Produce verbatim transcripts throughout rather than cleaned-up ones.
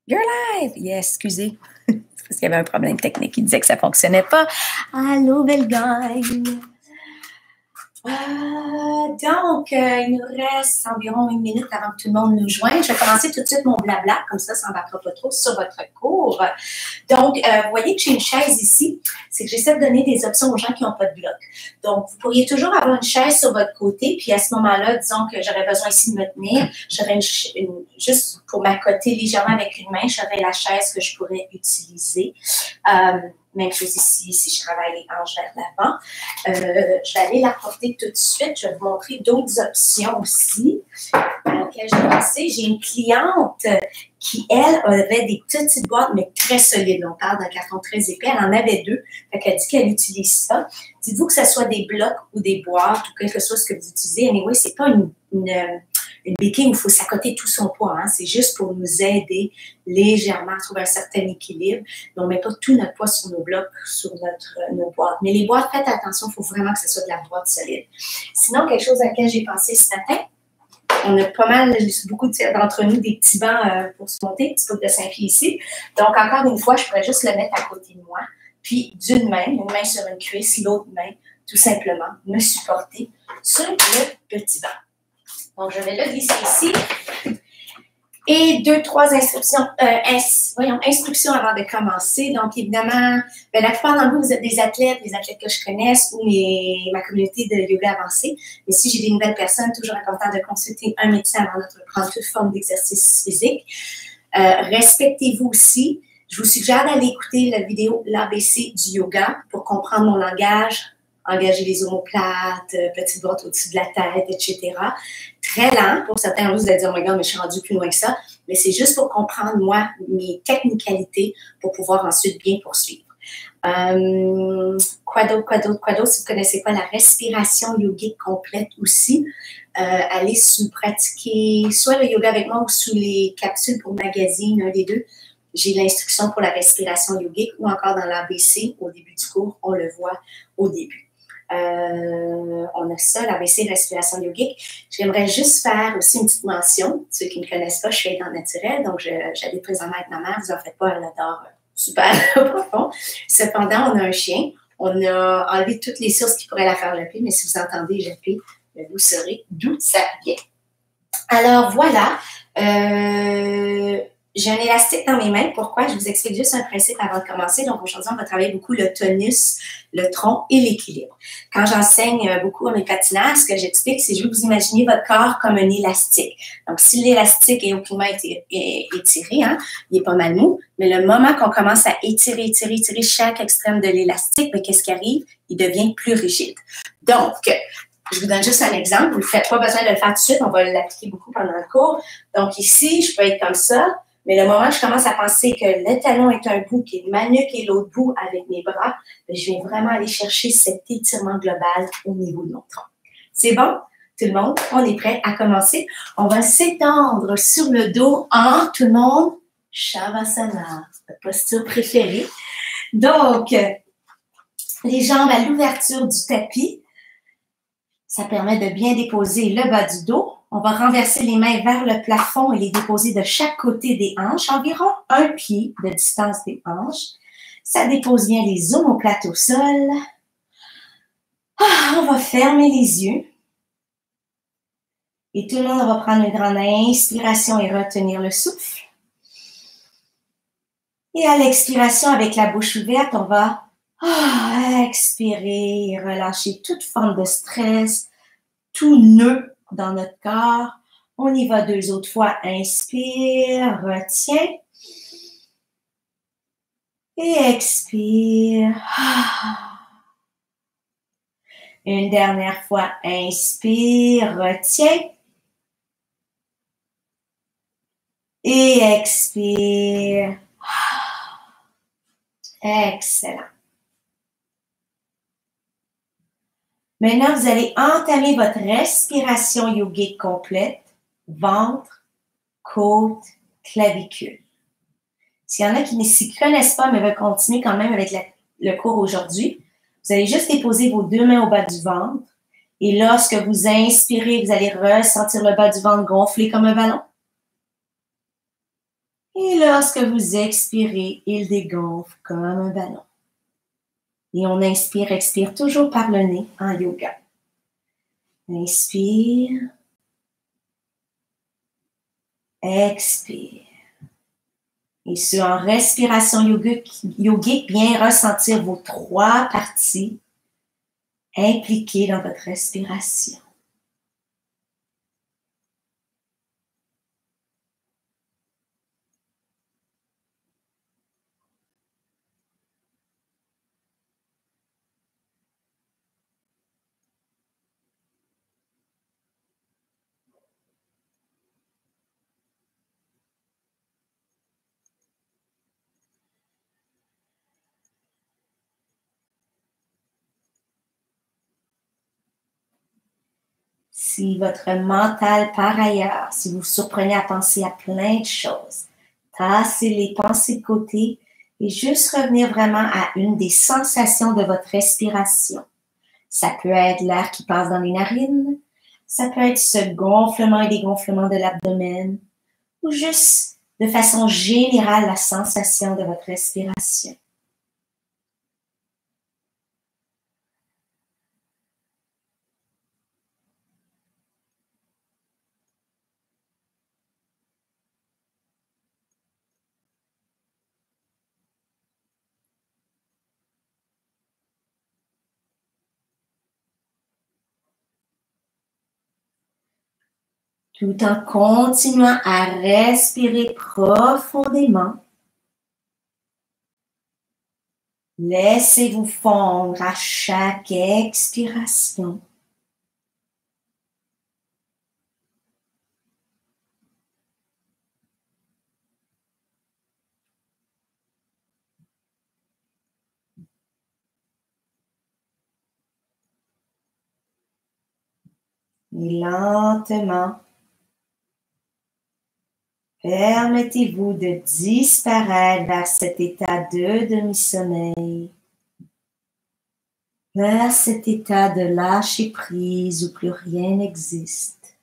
You're live! Yes, excusez. C'est parce qu'il y avait un problème technique. Il disait que ça ne fonctionnait pas. Allô, belle gang! Euh, donc, euh, il nous reste environ une minute avant que tout le monde nous joigne. Je vais commencer tout de suite mon blabla, comme ça, ça n'embarquera pas trop sur votre cours. Donc, euh, vous voyez que j'ai une chaise ici. C'est que j'essaie de donner des options aux gens qui n'ont pas de bloc. Donc, vous pourriez toujours avoir une chaise sur votre côté, puis à ce moment-là, disons que j'aurais besoin ici de me tenir. J'aurais une, une, juste pour m'accoter légèrement avec une main, j'aurais la chaise que je pourrais utiliser. Euh, Même chose ici, si je travaille les hanches vers l'avant. Euh, je vais aller la porter tout de suite. Je vais vous montrer d'autres options aussi à laquelle j'ai pensé. J'ai une cliente qui, elle, avait des petites boîtes, mais très solides. On parle d'un carton très épais. Elle en avait deux. Fait qu'elle dit qu'elle utilise ça. Dites-vous que ce soit des blocs ou des boîtes ou quelque chose que vous utilisez. Anyway, c'est pas une... une une béquille où il faut s'accoter tout son poids. Hein. C'est juste pour nous aider légèrement à trouver un certain équilibre. Mais on ne met pas tout notre poids sur nos blocs, sur notre, euh, nos boîtes. Mais les boîtes, faites attention, il faut vraiment que ce soit de la boîte solide. Sinon, quelque chose à laquelle j'ai pensé ce matin, on a pas mal, beaucoup d'entre nous, des petits bancs euh, pour se monter, petit peu de cinq pieds ici. Donc, encore une fois, je pourrais juste le mettre à côté de moi. Puis, d'une main, une main sur une cuisse, l'autre main, tout simplement, me supporter sur le petit banc. Donc, je vais le glisser ici. Et deux, trois instructions, euh, ins, voyons, instructions avant de commencer. Donc, évidemment, ben, la plupart d'entre vous, vous êtes des athlètes, les athlètes que je connaisse ou mes, ma communauté de yoga avancé. Mais si j'ai des nouvelles personnes, toujours important de consulter un médecin avant d'entreprendre toute forme d'exercice physique. Euh, respectez-vous aussi. Je vous suggère d'aller écouter la vidéo l'A B C du yoga pour comprendre mon langage, engager les omoplates, petite droite au-dessus de la tête, et cetera. Très lent. Pour certains, vous allez dire, oh my God, mais je suis rendue plus loin que ça. Mais c'est juste pour comprendre, moi, mes technicalités pour pouvoir ensuite bien poursuivre. Euh, quoi d'autre, quoi d'autre, quoi d'autre? Si vous ne connaissez pas la respiration yogique complète aussi, euh, allez sous pratiquer soit le yoga avec moi ou sous les capsules pour magazine, un des deux. J'ai l'instruction pour la respiration yogique ou encore dans l'A B C au début du cours, on le voit au début. Euh, on a ça, l'A B C respiration yogique. J'aimerais juste faire aussi une petite mention. Ceux qui ne me connaissent pas, je suis aidante naturelle, donc j'habite présentement avec ma mère. Vous en faites pas, elle adore super profond. Cependant, on a un chien. On a enlevé toutes les sources qui pourraient la faire japper, mais si vous entendez japper, vous saurez d'où ça vient. Alors voilà. Euh, J'ai un élastique dans mes mains. Pourquoi? Je vous explique juste un principe avant de commencer. Donc, aujourd'hui, on va travailler beaucoup le tonus, le tronc et l'équilibre. Quand j'enseigne beaucoup à mes patineurs, ce que j'explique, c'est que je veux vous imaginer votre corps comme un élastique. Donc, si l'élastique est aucunement étiré, hein, il est pas mal mou, mais le moment qu'on commence à étirer, étirer, étirer chaque extrême de l'élastique, ben, qu'est-ce qui arrive? Il devient plus rigide. Donc, je vous donne juste un exemple. Vous ne faites pas besoin de le faire tout de suite. On va l'appliquer beaucoup pendant le cours. Donc, ici, je peux être comme ça. Mais le moment où je commence à penser que le talon est un bout, que ma nuque est l'autre bout avec mes bras, je vais vraiment aller chercher cet étirement global au niveau de mon tronc. C'est bon? Tout le monde, on est prêt à commencer. On va s'étendre sur le dos en, tout le monde, Shavasana, votre posture préférée. Donc, les jambes à l'ouverture du tapis. Ça permet de bien déposer le bas du dos. On va renverser les mains vers le plafond et les déposer de chaque côté des hanches, environ un pied de distance des hanches. Ça dépose bien les omoplates au sol. Ah, on va fermer les yeux. Et tout le monde va prendre une grande inspiration et retenir le souffle. Et à l'expiration, avec la bouche ouverte, on va ah, expirer, relâcher toute forme de stress, tout nœud dans notre corps. On y va deux autres fois. Inspire, retiens. Et expire. Une dernière fois. Inspire, retiens. Et expire. Excellent. Maintenant, vous allez entamer votre respiration yogique complète, ventre, côte, clavicule. S'il y en a qui ne s'y connaissent pas, mais veulent continuer quand même avec la, le cours aujourd'hui, vous allez juste déposer vos deux mains au bas du ventre. Et lorsque vous inspirez, vous allez ressentir le bas du ventre gonfler comme un ballon. Et lorsque vous expirez, il dégonfle comme un ballon. Et on inspire, expire toujours par le nez en yoga. Inspire. Expire. Et ce, en respiration yogique, yogique, bien ressentir vos trois parties impliquées dans votre respiration. Si votre mental part ailleurs, si vous vous surprenez à penser à plein de choses, tassez les pensées de côté et juste revenir vraiment à une des sensations de votre respiration. Ça peut être l'air qui passe dans les narines, ça peut être ce gonflement et dégonflement de l'abdomen, ou juste de façon générale la sensation de votre respiration. Tout en continuant à respirer profondément, laissez-vous fondre à chaque expiration. Et lentement, permettez-vous de disparaître vers cet état de demi-sommeil, vers cet état de lâcher prise où plus rien n'existe.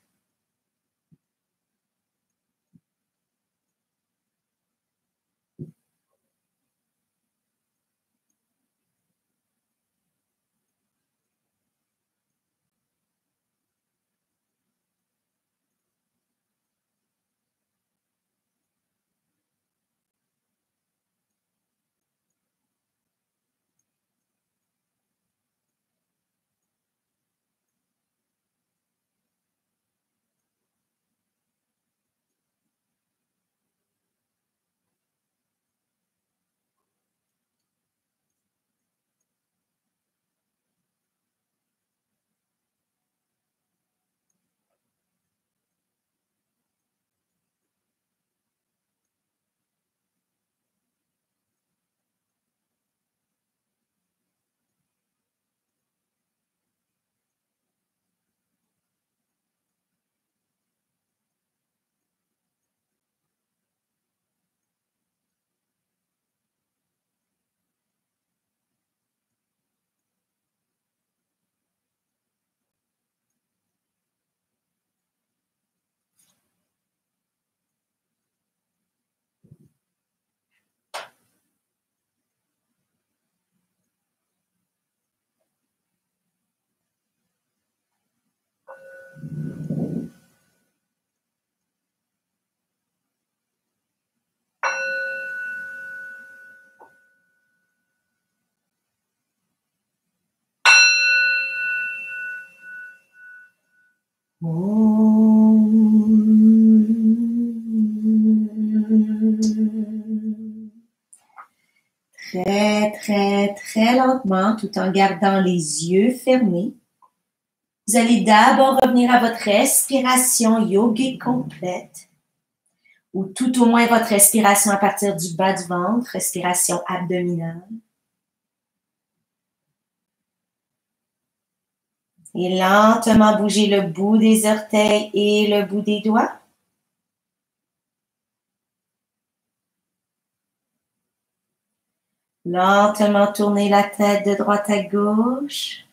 Très, très, très lentement, tout en gardant les yeux fermés, vous allez d'abord revenir à votre respiration yogique complète, ou tout au moins votre respiration à partir du bas du ventre, respiration abdominale. Et lentement bouger le bout des orteils et le bout des doigts. Lentement tourner la tête de droite à gauche.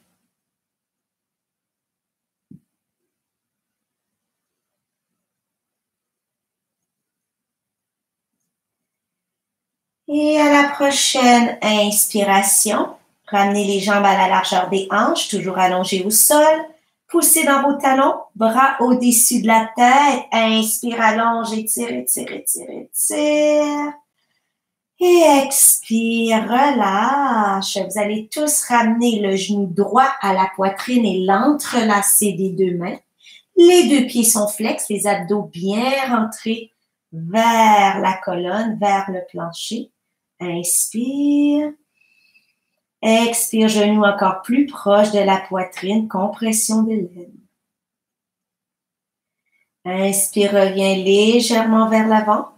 Et à la prochaine inspiration, ramenez les jambes à la largeur des hanches, toujours allongées au sol. Poussez dans vos talons, bras au-dessus de la tête. Inspire, allonge, étire, étire, étire, étire. Et expire, relâche. Vous allez tous ramener le genou droit à la poitrine et l'entrelacer des deux mains. Les deux pieds sont flex, les abdos bien rentrés vers la colonne, vers le plancher. Inspire. Expire, genou encore plus proche de la poitrine, compression de l'aine. Inspire, reviens légèrement vers l'avant.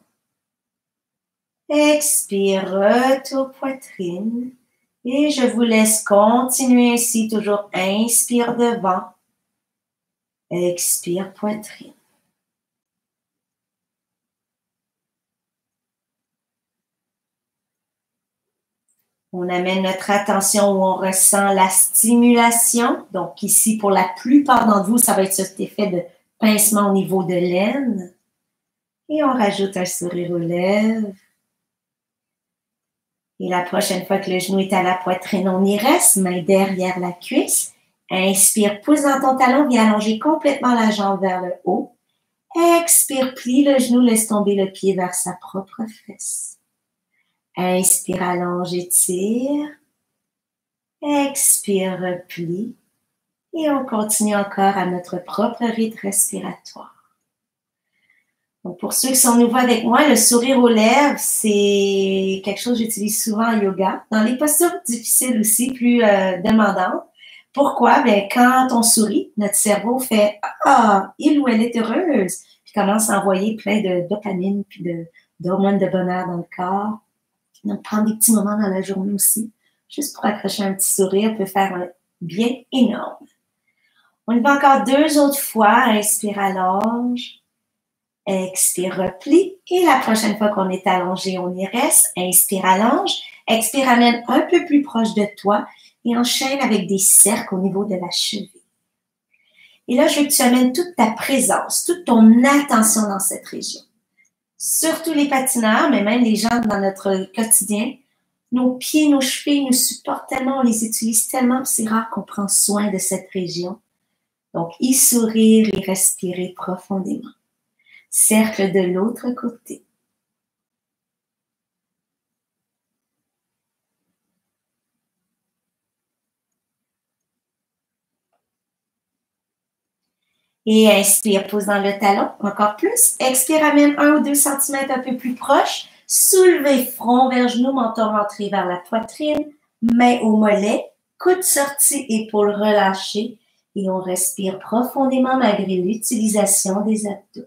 Expire, retour poitrine. Et je vous laisse continuer ainsi, toujours inspire devant. Expire, poitrine. On amène notre attention où on ressent la stimulation. Donc ici, pour la plupart d'entre vous, ça va être cet effet de pincement au niveau de l'aine. Et on rajoute un sourire aux lèvres. Et la prochaine fois que le genou est à la poitrine, on y reste, main derrière la cuisse. Inspire, pousse dans ton talon, viens allonger complètement la jambe vers le haut. Expire, plie le genou, laisse tomber le pied vers sa propre fesse. Inspire, allonge, étire. Expire, replie. Et on continue encore à notre propre rythme respiratoire. Donc pour ceux qui sont nouveaux avec moi, le sourire aux lèvres, c'est quelque chose que j'utilise souvent en yoga. Dans les postures difficiles aussi, plus euh, demandantes. Pourquoi? Ben, quand on sourit, notre cerveau fait « Ah, il ou elle est heureuse », puis commence à envoyer plein de dopamine puis de, d'hormones de bonheur dans le corps. Donc, prendre des petits moments dans la journée aussi, juste pour accrocher un petit sourire, peut faire un bien énorme. On y va encore deux autres fois. Inspire, allonge. Expire, replie. Et la prochaine fois qu'on est allongé, on y reste. Inspire, allonge. Expire, amène un peu plus proche de toi et enchaîne avec des cercles au niveau de la cheville. Et là, je veux que tu amènes toute ta présence, toute ton attention dans cette région. Surtout les patineurs, mais même les gens dans notre quotidien, nos pieds, nos chevilles nous supportent tellement, on les utilise tellement, c'est rare qu'on prend soin de cette région. Donc, y sourire et respirer profondément. Cercle de l'autre côté. Et inspire, pose dans le talon, encore plus. Expire, amène un ou deux centimètres un peu plus proche. Soulevez front vers genou, menton rentré vers la poitrine, main au mollet, coude sorti, épaules relâchées. Et on respire profondément malgré l'utilisation des abdos.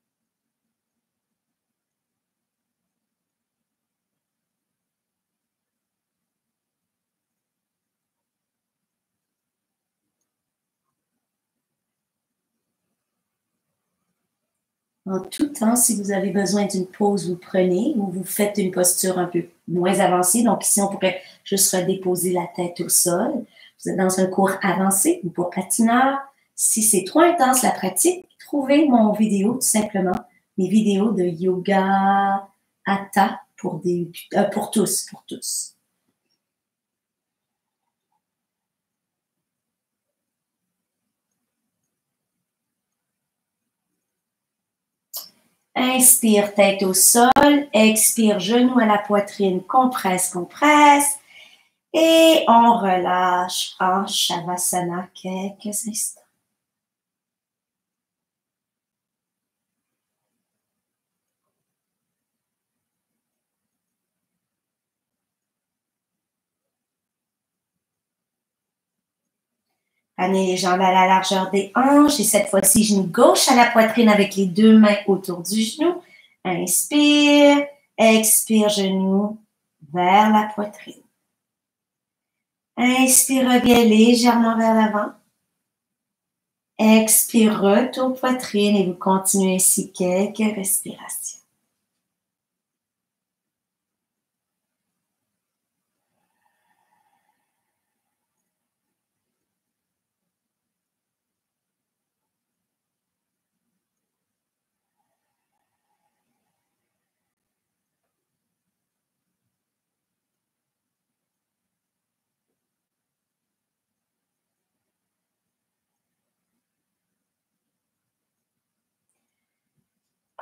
En tout temps, si vous avez besoin d'une pause, vous prenez ou vous faites une posture un peu moins avancée. Donc ici, on pourrait juste redéposer la tête au sol. Vous êtes dans un cours avancé ou pour patineur. Si c'est trop intense la pratique, trouvez mon vidéo tout simplement, mes vidéos de yoga hatha pour, des, euh, pour tous, pour tous. Inspire, tête au sol. Expire, genou à la poitrine. Compresse, compresse. Et on relâche en Shavasana quelques instants. Amenez les jambes à la largeur des hanches et cette fois-ci, genou gauche à la poitrine avec les deux mains autour du genou. Inspire, expire, genou vers la poitrine. Inspire, reviens légèrement vers l'avant. Expire, retour poitrine et vous continuez ainsi quelques respirations.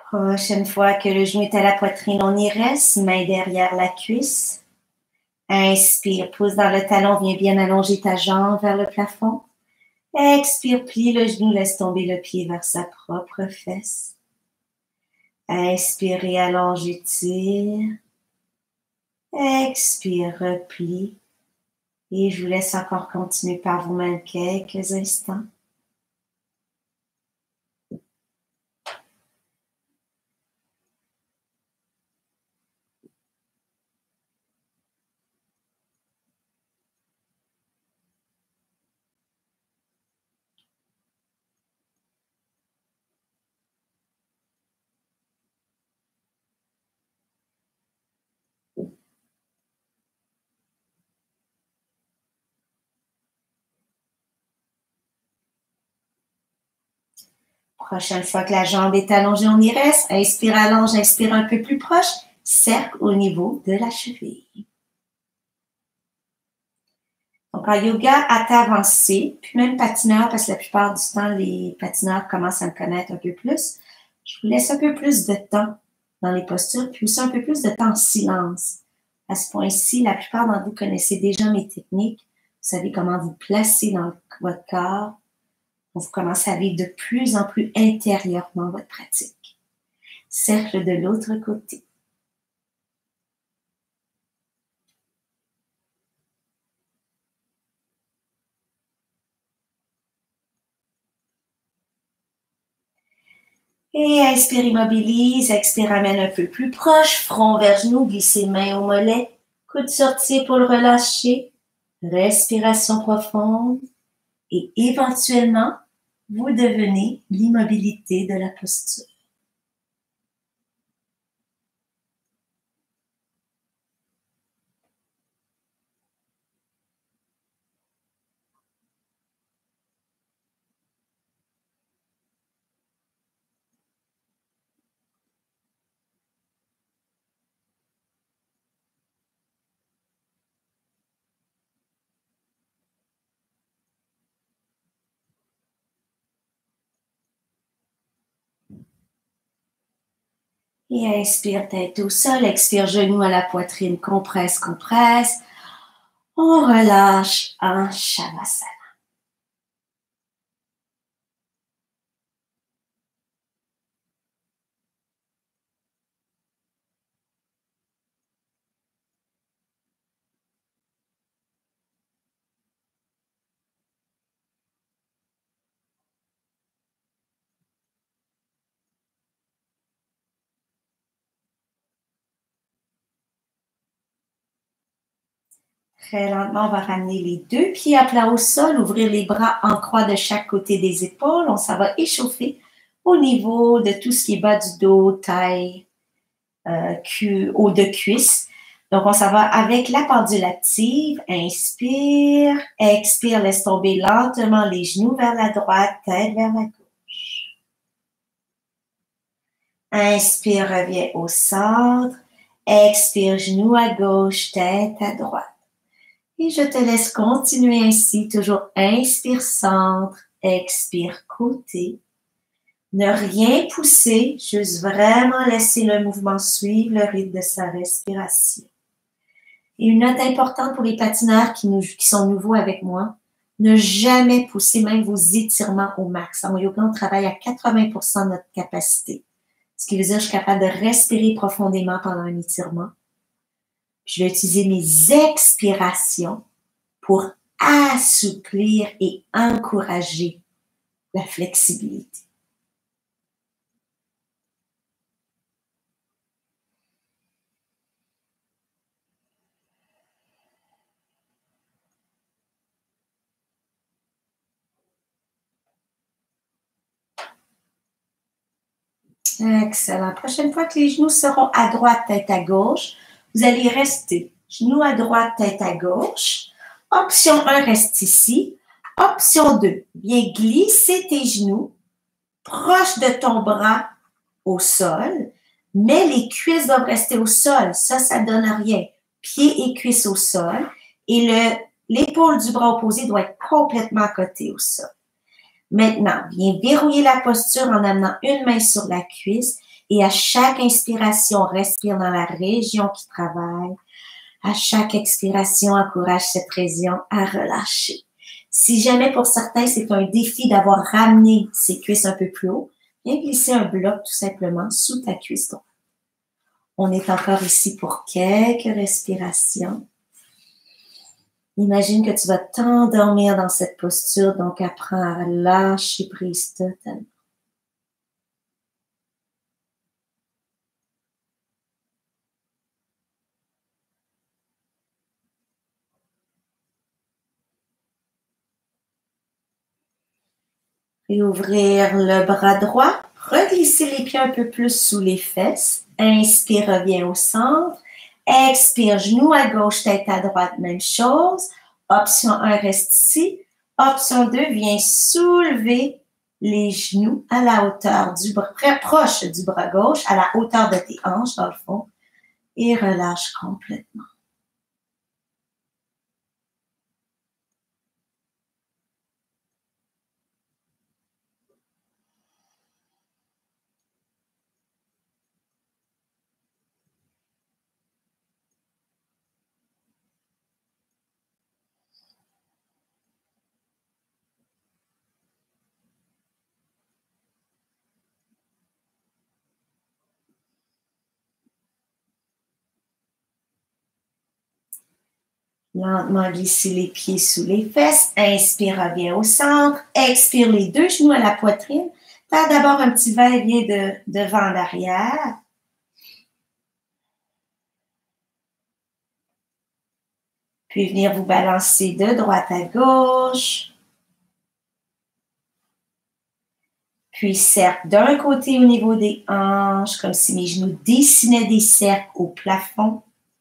Prochaine fois que le genou est à la poitrine, on y reste, main derrière la cuisse. Inspire, pouce dans le talon, viens bien allonger ta jambe vers le plafond. Expire, plie le genou, laisse tomber le pied vers sa propre fesse. Inspire et allonge, étire. Expire, replie. Et je vous laisse encore continuer par vous-même quelques instants. Prochaine fois que la jambe est allongée, on y reste. Inspire, allonge, inspire un peu plus proche. Cercle au niveau de la cheville. Donc, en yoga, à t'avancer, puis même patineur, parce que la plupart du temps, les patineurs commencent à me connaître un peu plus. Je vous laisse un peu plus de temps dans les postures, puis aussi un peu plus de temps en silence. À ce point-ci, la plupart d'entre vous connaissez déjà mes techniques. Vous savez comment vous placer dans votre corps. Vous commencez à vivre de plus en plus intérieurement votre pratique. Cercle de l'autre côté. Et inspire, immobilise. Expire, amène un peu plus proche. Front vers genou, glissez main au mollet. Coude sorti pour le relâcher. Respiration profonde. Et éventuellement, vous devenez l'immobilité de la posture. Et inspire, tête au sol. Expire, genou à la poitrine. Compresse, compresse. On relâche en Shavasana. Très lentement, on va ramener les deux pieds à plat au sol, ouvrir les bras en croix de chaque côté des épaules. On s'en va échauffer au niveau de tout ce qui est bas du dos, taille, euh, cul, haut de cuisse. Donc, on s'en va avec la pendule active. Inspire, expire, laisse tomber lentement les genoux vers la droite, tête vers la gauche. Inspire, reviens au centre. Expire, genoux à gauche, tête à droite. Et je te laisse continuer ainsi, toujours inspire centre, expire côté. Ne rien pousser, juste vraiment laisser le mouvement suivre le rythme de sa respiration. Et une note importante pour les patineurs qui, nous, qui sont nouveaux avec moi, ne jamais pousser même vos étirements au max. En yoga, on travaille à quatre-vingts pour cent de notre capacité. Ce qui veut dire que je suis capable de respirer profondément pendant un étirement. Je vais utiliser mes expirations pour assouplir et encourager la flexibilité. Excellent. Prochaine fois que les genoux seront à droite, tête à gauche, vous allez rester genoux à droite, tête à gauche. Option un, reste ici. Option deux, viens glisser tes genoux proche de ton bras au sol, mais les cuisses doivent rester au sol. Ça, ça ne donne rien. Pieds et cuisses au sol. Et le, l'épaule du bras opposé doit être complètement côté au sol. Maintenant, viens verrouiller la posture en amenant une main sur la cuisse Et à chaque inspiration, respire dans la région qui travaille. À chaque expiration, encourage cette région à relâcher. Si jamais pour certains, c'est un défi d'avoir ramené ses cuisses un peu plus haut, viens glisser un bloc tout simplement sous ta cuisse droite. On est encore ici pour quelques respirations. Imagine que tu vas t'endormir dans cette posture, donc apprends à lâcher prise totalement. Et ouvrir le bras droit, reglisser les pieds un peu plus sous les fesses. Inspire, reviens au centre. Expire, genou à gauche, tête à droite, même chose. Option un, reste ici. Option deux, viens soulever les genoux à la hauteur du bras, très proche du bras gauche, à la hauteur de tes hanches dans le fond. Et relâche complètement. Lentement glisser les pieds sous les fesses. Inspire, reviens au centre. Expire les deux genoux à la poitrine. Faire d'abord un petit va-et-vient de devant à l'arrière. Puis venir vous balancer de droite à gauche. Puis cercle d'un côté au niveau des hanches, comme si mes genoux dessinaient des cercles au plafond.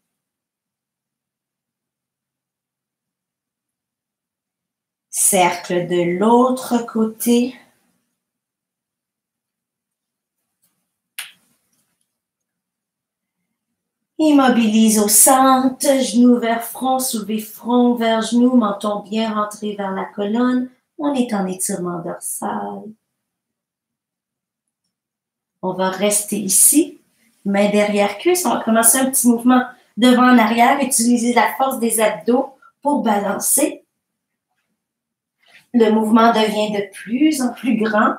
Cercle de l'autre côté. Immobilise au centre, genoux vers front, soulever front vers genou, menton bien rentré vers la colonne. On est en étirement dorsal. On va rester ici, main derrière cuisse. On va commencer un petit mouvement devant en arrière. Utiliser la force des abdos pour balancer. Le mouvement devient de plus en plus grand.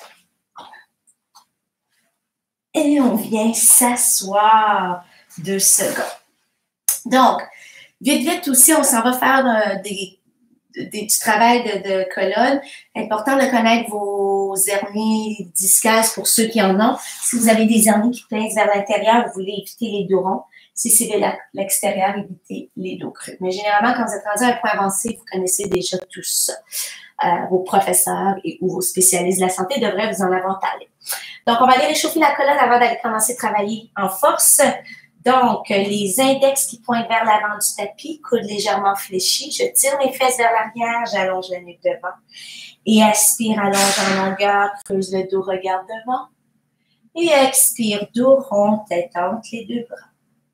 Et on vient s'asseoir deux secondes. Donc, vite, vite aussi, on s'en va faire euh, des, des, du travail de, de colonne. Important de connaître vos hernies discales pour ceux qui en ont. Si vous avez des hernies qui pincent vers l'intérieur, vous voulez éviter les dos ronds. Si c'est vers l'extérieur, évitez les dos creux. Mais généralement, quand vous êtes rendu à un point avancé, vous connaissez déjà tout ça. Euh, vos professeurs et ou vos spécialistes de la santé devraient vous en avoir parlé. Donc, on va aller réchauffer la colonne avant d'aller commencer à travailler en force. Donc, les index qui pointent vers l'avant du tapis, coude légèrement fléchi. Je tire mes fesses vers l'arrière, j'allonge la nuque devant. Et aspire, allonge en longueur, creuse le dos, regarde devant. Et expire, dos rond, tête entre les deux bras.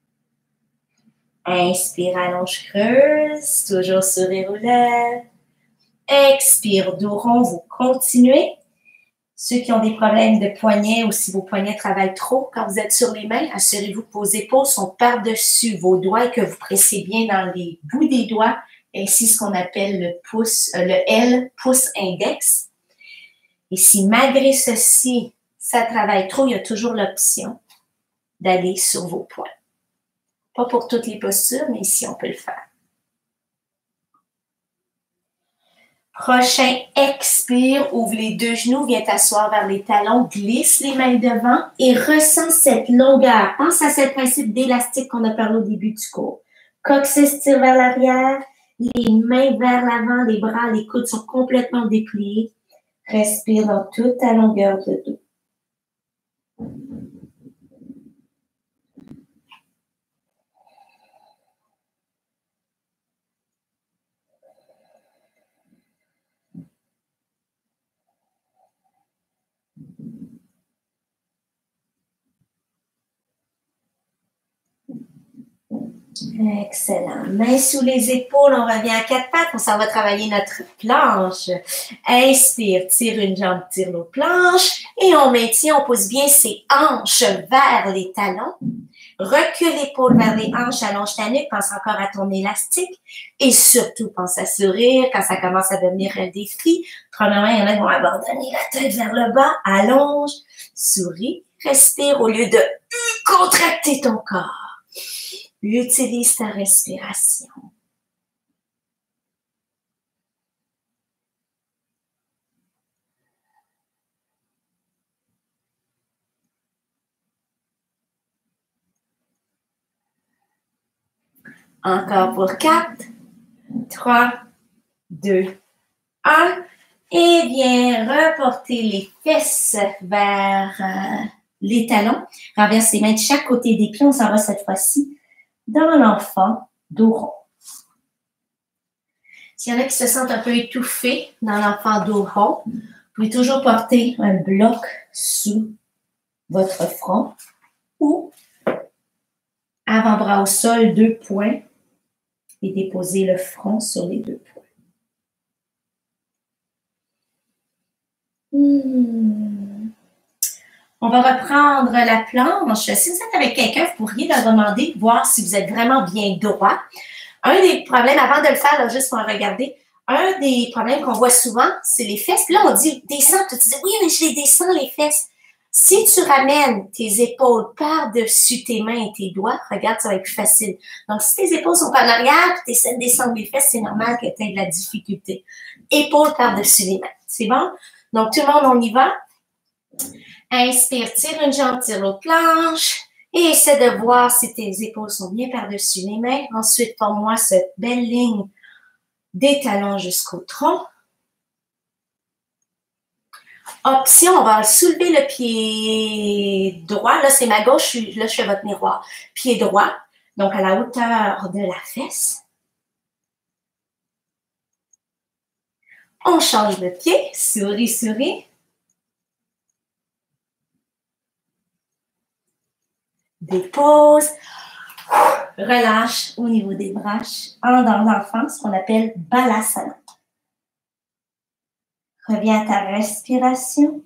Inspire, allonge, creuse, toujours sourire aux lèvres. Expire, dos rond, vous continuez. Ceux qui ont des problèmes de poignets ou si vos poignets travaillent trop, quand vous êtes sur les mains, assurez-vous que vos épaules sont par-dessus vos doigts et que vous pressez bien dans les bouts des doigts, ainsi ce qu'on appelle le pouce, euh, le L, pouce index. Et si malgré ceci, ça travaille trop, il y a toujours l'option d'aller sur vos poings. Pas pour toutes les postures, mais ici, on peut le faire. Prochain, expire, ouvre les deux genoux, viens t'asseoir vers les talons, glisse les mains devant et ressens cette longueur. Pense à ce principe d'élastique qu'on a parlé au début du cours. Coque s'estire vers l'arrière, les mains vers l'avant, les bras, les coudes sont complètement dépliés. Respire dans toute ta longueur de dos. Excellent. Main sous les épaules, on revient à quatre pattes. On s'en va travailler notre planche. Inspire, tire une jambe, tire l'autre planche. Et on maintient, on pousse bien ses hanches vers les talons. Recule l'épaule vers les hanches, allonge ta nuque, pense encore à ton élastique. Et surtout, pense à sourire quand ça commence à devenir un défi. Premièrement, il y en a qui vont abandonner la tête vers le bas. Allonge, souris, respire au lieu de contracter ton corps. Utilise ta respiration. Encore pour quatre, trois, deux, un. Et bien, reportez les fesses vers euh, les talons. Renverse les mains de chaque côté des pieds. On s'en va cette fois-ci dans l'enfant dos rond. S'il y en a qui se sentent un peu étouffés dans l'enfant dos rond, vous pouvez toujours porter un bloc sous votre front ou avant-bras au sol, deux points, et déposer le front sur les deux points. Hmm. On va reprendre la planche. Si vous êtes avec quelqu'un, vous pourriez leur demander, voir si vous êtes vraiment bien droit. Un des problèmes, avant de le faire, là, juste pour regarder, un des problèmes qu'on voit souvent, c'est les fesses. Puis là, on dit, descends. Tu dis, oui, mais je les descends, les fesses. Si tu ramènes tes épaules par-dessus tes mains et tes doigts, regarde, ça va être plus facile. Donc, si tes épaules sont en arrière, puis tu essaies de descendre les fesses, c'est normal que tu aies de la difficulté. Épaules par-dessus les mains. C'est bon? Donc, tout le monde, on y va. Inspire, tire une jambe, tire l'autre planche. Et essaie de voir si tes épaules sont bien par-dessus les mains. Ensuite, forme-moi cette belle ligne des talons jusqu'au tronc. Option, on va soulever le pied droit. Là, c'est ma gauche. Là, je fais votre miroir. Pied droit, donc à la hauteur de la fesse. On change de pied. Souris, souris. Dépose. Relâche au niveau des bras. En dans l'enfant, ce qu'on appelle balasana. Reviens à ta respiration.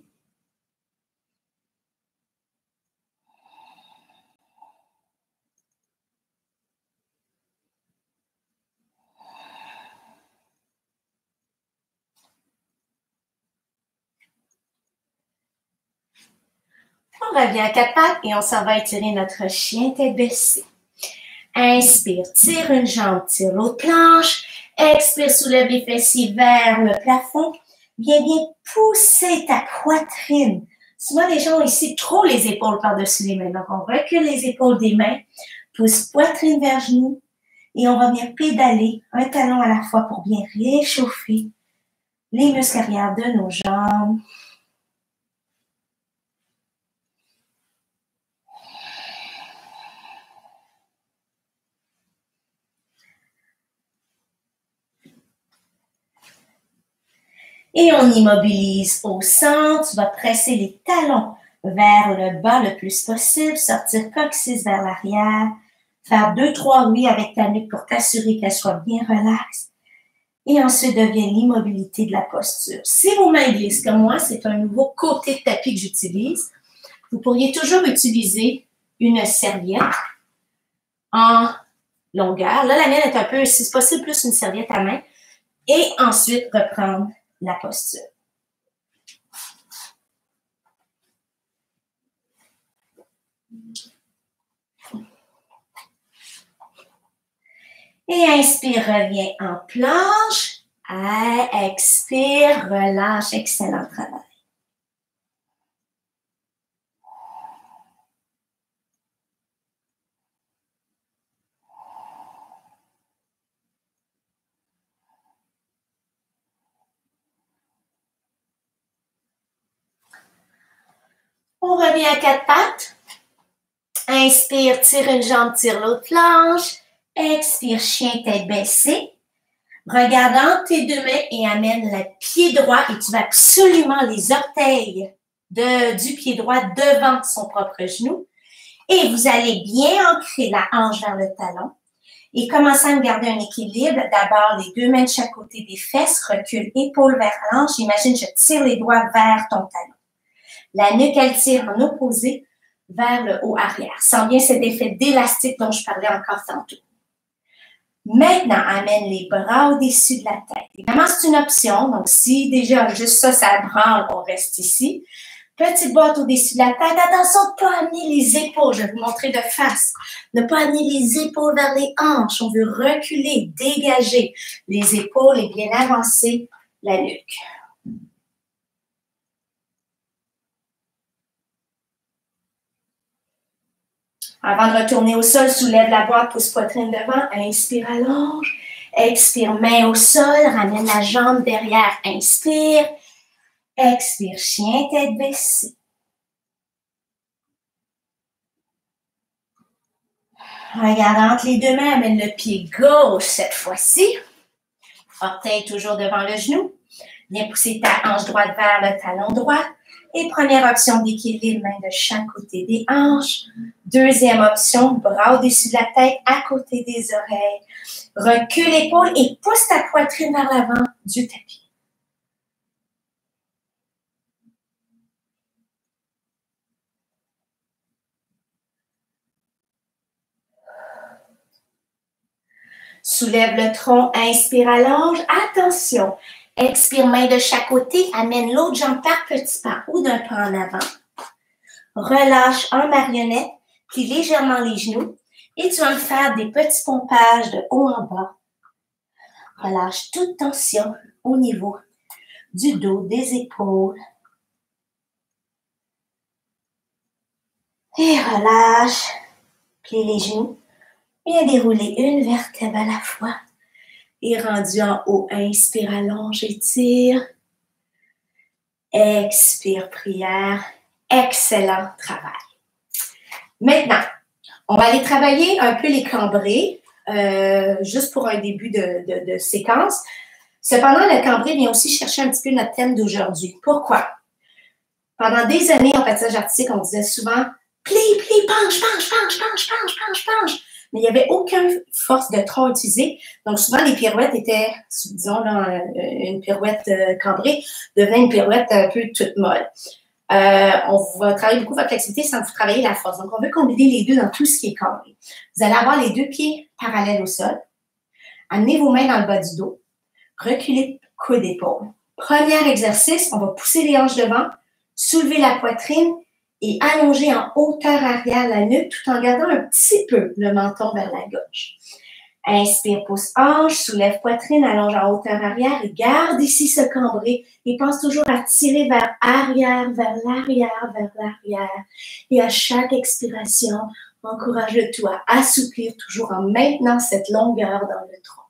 On revient à quatre pattes et on s'en va étirer notre chien tête baissée. Inspire, tire une jambe, tire l'autre planche. Expire, soulève les fessiers vers le plafond. Viens bien pousser ta poitrine. Souvent, les gens ont ici trop les épaules par-dessus les mains. Donc, on recule les épaules des mains, pousse poitrine vers genoux et on va venir pédaler un talon à la fois pour bien réchauffer les muscles arrière de nos jambes. Et on immobilise au centre. Tu vas presser les talons vers le bas le plus possible. Sortir coccyx vers l'arrière. Faire deux, trois oui avec ta nuque pour t'assurer qu'elle soit bien relaxe. Et ensuite devient l'immobilité de la posture. Si vos mains glissent comme moi, c'est un nouveau côté de tapis que j'utilise. Vous pourriez toujours utiliser une serviette en longueur. Là, la mienne est un peu, si c'est possible, plus une serviette à main. Et ensuite reprendre la posture. Et inspire, reviens en planche. Expire, relâche. Excellent travail. On revient à quatre pattes. Inspire, tire une jambe, tire l'autre planche. Expire, chien tête baissée. Regarde entre tes deux mains et amène le pied droit et tu vas absolument les orteils de, du pied droit devant son propre genou. Et vous allez bien ancrer la hanche vers le talon. Et commençons à garder un équilibre. D'abord, les deux mains de chaque côté des fesses, recule épaule vers l'ange. Imagine, je tire les doigts vers ton talon. La nuque, elle tire en opposé vers le haut arrière. Sens bien cet effet d'élastique dont je parlais encore tantôt. Maintenant, amène les bras au-dessus de la tête. Évidemment, c'est une option. Donc, si déjà juste ça, ça branle, on reste ici. Petite boîte au-dessus de la tête. Attention de ne pas amener les épaules. Je vais vous montrer de face. Ne pas amener les épaules vers les hanches. On veut reculer, dégager les épaules et bien avancer la nuque. Avant de retourner au sol, soulève la boîte, pousse poitrine devant. Inspire, allonge. Expire, main au sol. Ramène la jambe derrière. Inspire. Expire, chien, tête baissée. Regarde entre les deux mains, amène le pied gauche cette fois-ci. Orteil toujours devant le genou. Viens pousser ta hanche droite vers le talon droit. Et première option d'équilibre, main de chaque côté des hanches. Deuxième option, bras au-dessus de la tête, à côté des oreilles. Recule l'épaule et pousse ta poitrine vers l'avant du tapis. Soulève le tronc, inspire, allonge. Attention, expire, main de chaque côté, amène l'autre jambe par petits pas ou d'un pas en avant. Relâche en marionnette, plie légèrement les genoux et tu vas me faire des petits pompages de haut en bas. Relâche toute tension au niveau du dos, des épaules. Et relâche, plie les genoux. Bien dérouler une vertèbre à la fois. Et rendu en haut, inspire, allonge, étire. Expire, prière. Excellent travail. Maintenant, on va aller travailler un peu les cambrés, euh, juste pour un début de, de, de séquence. Cependant, le cambré vient aussi chercher un petit peu notre thème d'aujourd'hui. Pourquoi? Pendant des années, en patinage artistique, on disait souvent « plie, plie, penche, penche, penche, penche, penche, penche, penche ». Mais il n'y avait aucune force de tronc utilisée. Donc, souvent, les pirouettes étaient, disons, là, une pirouette euh, cambrée devenait une pirouette un peu toute molle. Euh, on va travailler beaucoup votre flexibilité sans vous travailler la force. Donc, on veut combiner les deux dans tout ce qui est cambré. Vous allez avoir les deux pieds parallèles au sol. Amenez vos mains dans le bas du dos. Reculez coude d'épaule. Premier exercice, on va pousser les hanches devant, soulever la poitrine et allonger en hauteur arrière la nuque tout en gardant un petit peu le menton vers la gauche. Inspire, pousse hanche, soulève poitrine, allonge en hauteur arrière et garde ici ce cambré et pense toujours à tirer vers arrière, vers l'arrière, vers l'arrière. Et à chaque expiration, encourage le tout à assouplir toujours en maintenant cette longueur dans le tronc.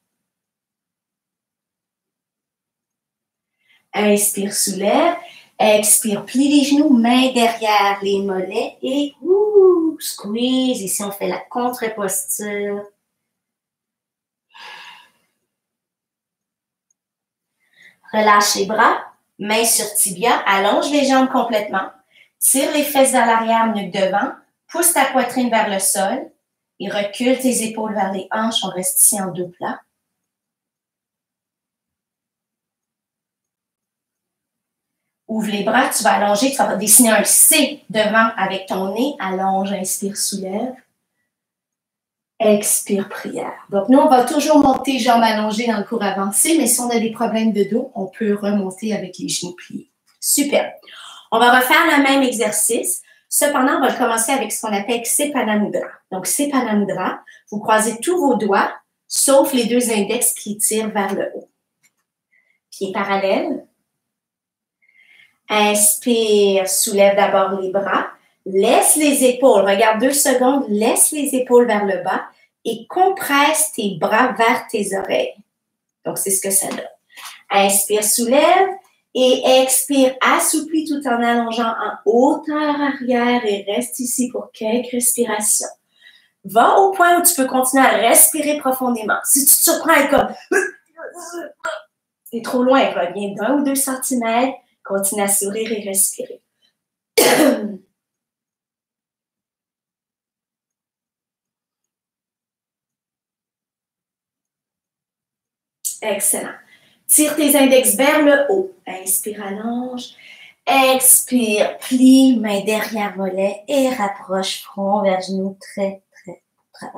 Inspire, soulève. Expire, plie les genoux, main derrière les mollets et ouh, squeeze. Ici, on fait la contre-posture. Relâche les bras, main sur tibia, allonge les jambes complètement. Tire les fesses vers l'arrière, nuque devant. Pousse ta poitrine vers le sol et recule tes épaules vers les hanches. On reste ici en deux plats. Ouvre les bras, tu vas allonger, tu vas dessiner un C devant avec ton nez. Allonge, inspire, soulève. Expire, prière. Donc, nous, on va toujours monter jambes allongées dans le cours avancé, mais si on a des problèmes de dos, on peut remonter avec les genoux pliés. Super. On va refaire le même exercice. Cependant, on va commencer avec ce qu'on appelle Ksepana Mudra. Donc, Ksepana Mudra, vous croisez tous vos doigts, sauf les deux index qui tirent vers le haut. Pieds parallèles. Inspire, soulève d'abord les bras. Laisse les épaules, regarde deux secondes, laisse les épaules vers le bas et compresse tes bras vers tes oreilles. Donc, c'est ce que ça donne. Inspire, soulève et expire, assouplis tout en allongeant en hauteur arrière et reste ici pour quelques respirations. Va au point où tu peux continuer à respirer profondément. Si tu te surprends comme c'est trop loin, reviens d'un ou deux centimètres, continue à sourire et respirer. Excellent. Tire tes index vers le haut. Inspire, allonge. Expire, plie, main derrière mollet et rapproche front vers genou. Très, très travail.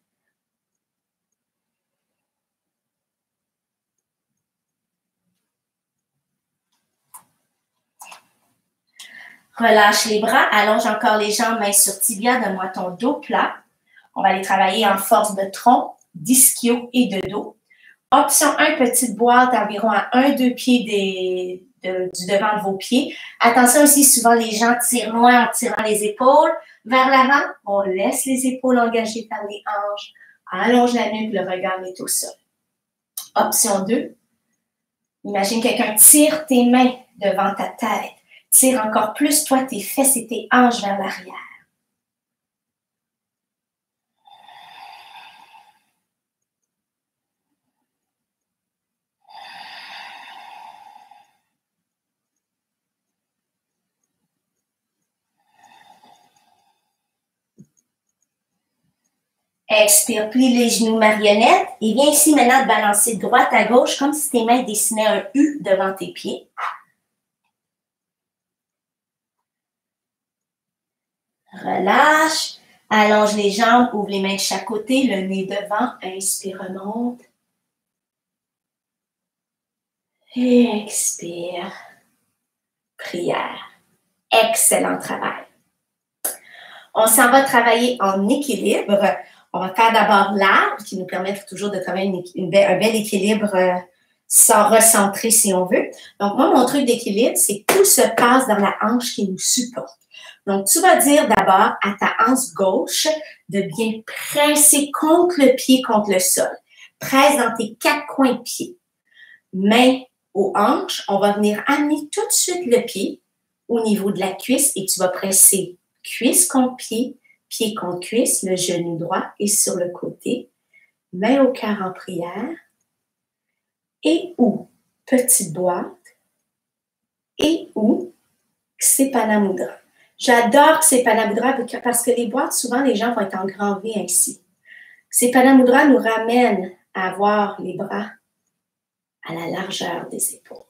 Relâche les bras, allonge encore les jambes, main sur tibia, donne-moi ton dos plat. On va aller travailler en force de tronc, d'ischio et de dos. Option un, petite boîte environ à un à deux pieds des, de, du devant de vos pieds. Attention aussi, souvent les gens tirent loin en tirant les épaules vers l'avant. On laisse les épaules engagées par les hanches. Allonge la nuque, le regard est au sol. Option deux, imagine quelqu'un tire tes mains devant ta tête. Tire encore plus, toi, tes fesses et tes hanches vers l'arrière. Expire, plie les genoux marionnettes et viens ici maintenant de balancer de droite à gauche comme si tes mains dessinaient un U devant tes pieds. Relâche, allonge les jambes, ouvre les mains de chaque côté, le nez devant, inspire, remonte. Expire, prière. Excellent travail. On s'en va travailler en équilibre. On va faire d'abord l'arbre qui nous permet toujours de travailler une, une belle, un bel équilibre euh, sans recentrer si on veut. Donc, moi, mon truc d'équilibre, c'est que tout se passe dans la hanche qui nous supporte. Donc, tu vas dire d'abord à ta hanche gauche de bien presser contre le pied, contre le sol. Presse dans tes quatre coins de pied. Main aux hanches, on va venir amener tout de suite le pied au niveau de la cuisse et tu vas presser cuisse contre pied, pied contre cuisse, le genou droit et sur le côté. Main au cœur en prière. Et ou petite boîte. Et ou Ksepana Mudra. J'adore Ksepana Mudra parce que les boîtes, souvent, les gens vont être en grand V ainsi. Ksepana Mudra nous ramène à avoir les bras à la largeur des épaules.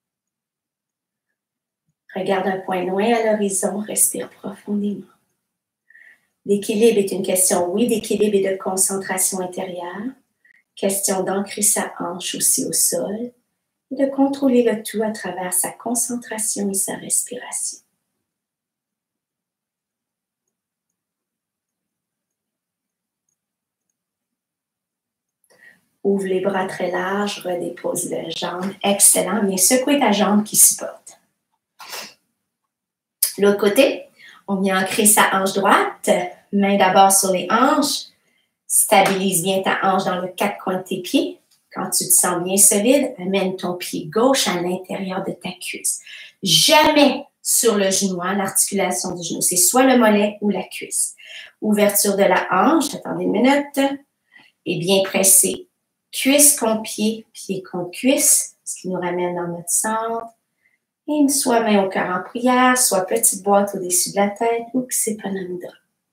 Regarde un point loin à l'horizon, respire profondément. L'équilibre est une question, oui, d'équilibre et de concentration intérieure. Question d'ancrer sa hanche aussi au sol et de contrôler le tout à travers sa concentration et sa respiration. Ouvre les bras très larges, redépose les jambes. Excellent. Viens secouer ta jambe qui supporte. L'autre côté, on vient ancrer sa hanche droite. Main d'abord sur les hanches. Stabilise bien ta hanche dans le quatre coins de tes pieds. Quand tu te sens bien solide, amène ton pied gauche à l'intérieur de ta cuisse. Jamais sur le genou, hein, l'articulation du genou. C'est soit le mollet ou la cuisse. Ouverture de la hanche. Attendez une minute. Et bien pressé. Cuisse contre pied, pied contre cuisse, ce qui nous ramène dans notre centre. Et soit main au cœur en prière, soit petite boîte au-dessus de la tête ou Ksepana Mudra.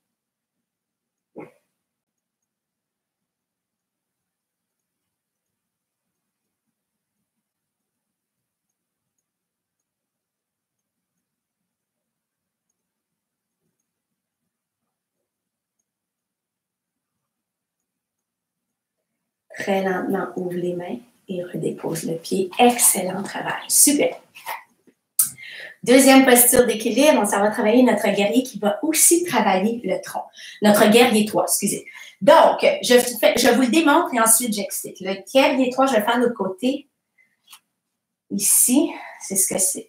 Très lentement, ouvre les mains et redépose le pied. Excellent travail. Super. Deuxième posture d'équilibre, on s'en va travailler notre guerrier qui va aussi travailler le tronc. Notre guerrier trois, excusez. Donc, je, fais, je vous le démontre et ensuite j'explique. Le guerrier trois, je vais le faire de l'autre côté. Ici, c'est ce que c'est.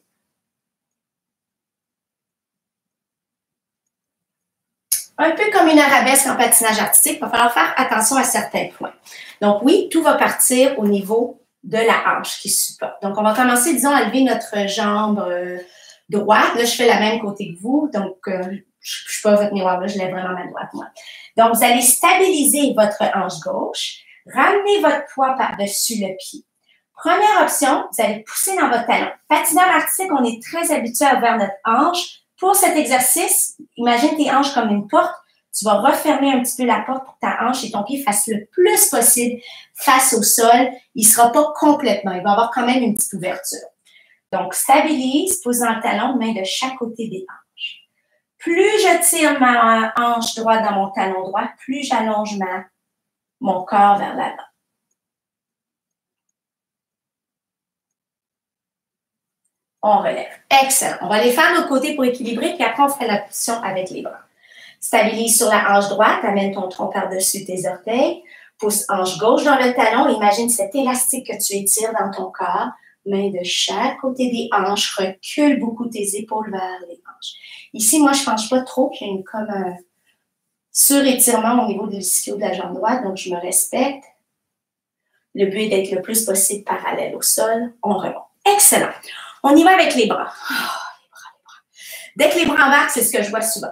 Un peu comme une arabesque en patinage artistique, il va falloir faire attention à certains points. Donc oui, tout va partir au niveau de la hanche qui supporte. Donc on va commencer, disons, à lever notre jambe euh, droite. Là, je fais la même côté que vous, donc euh, je ne suis pas votre miroir, là, je lève vraiment ma droite, moi. Donc vous allez stabiliser votre hanche gauche, ramener votre poids par-dessus le pied. Première option, vous allez pousser dans votre talon. Patineur artistique, on est très habitué à ouvrir notre hanche. Pour cet exercice, imagine tes hanches comme une porte. Tu vas refermer un petit peu la porte pour que ta hanche et ton pied fassent le plus possible face au sol. Il ne sera pas complètement, il va avoir quand même une petite ouverture. Donc, stabilise, pose dans le talon, main de chaque côté des hanches. Plus je tire ma hanche droite dans mon talon droit, plus j'allonge ma, mon corps vers l'avant. On relève. Excellent. On va aller faire l'autre côté pour équilibrer, puis après, on fait la position avec les bras. Stabilise sur la hanche droite, amène ton tronc par-dessus tes orteils, pousse hanche gauche dans le talon, imagine cet élastique que tu étires dans ton corps, main de chaque côté des hanches, recule beaucoup tes épaules vers les hanches. Ici, moi, je ne penche pas trop, puis il y a une, comme un surétirement au niveau de l'ischio de la jambe droite, donc je me respecte. Le but est d'être le plus possible parallèle au sol. On remonte. Excellent. On y va avec les bras. Oh, les bras, les bras. Dès que les bras embarquent, c'est ce que je vois souvent.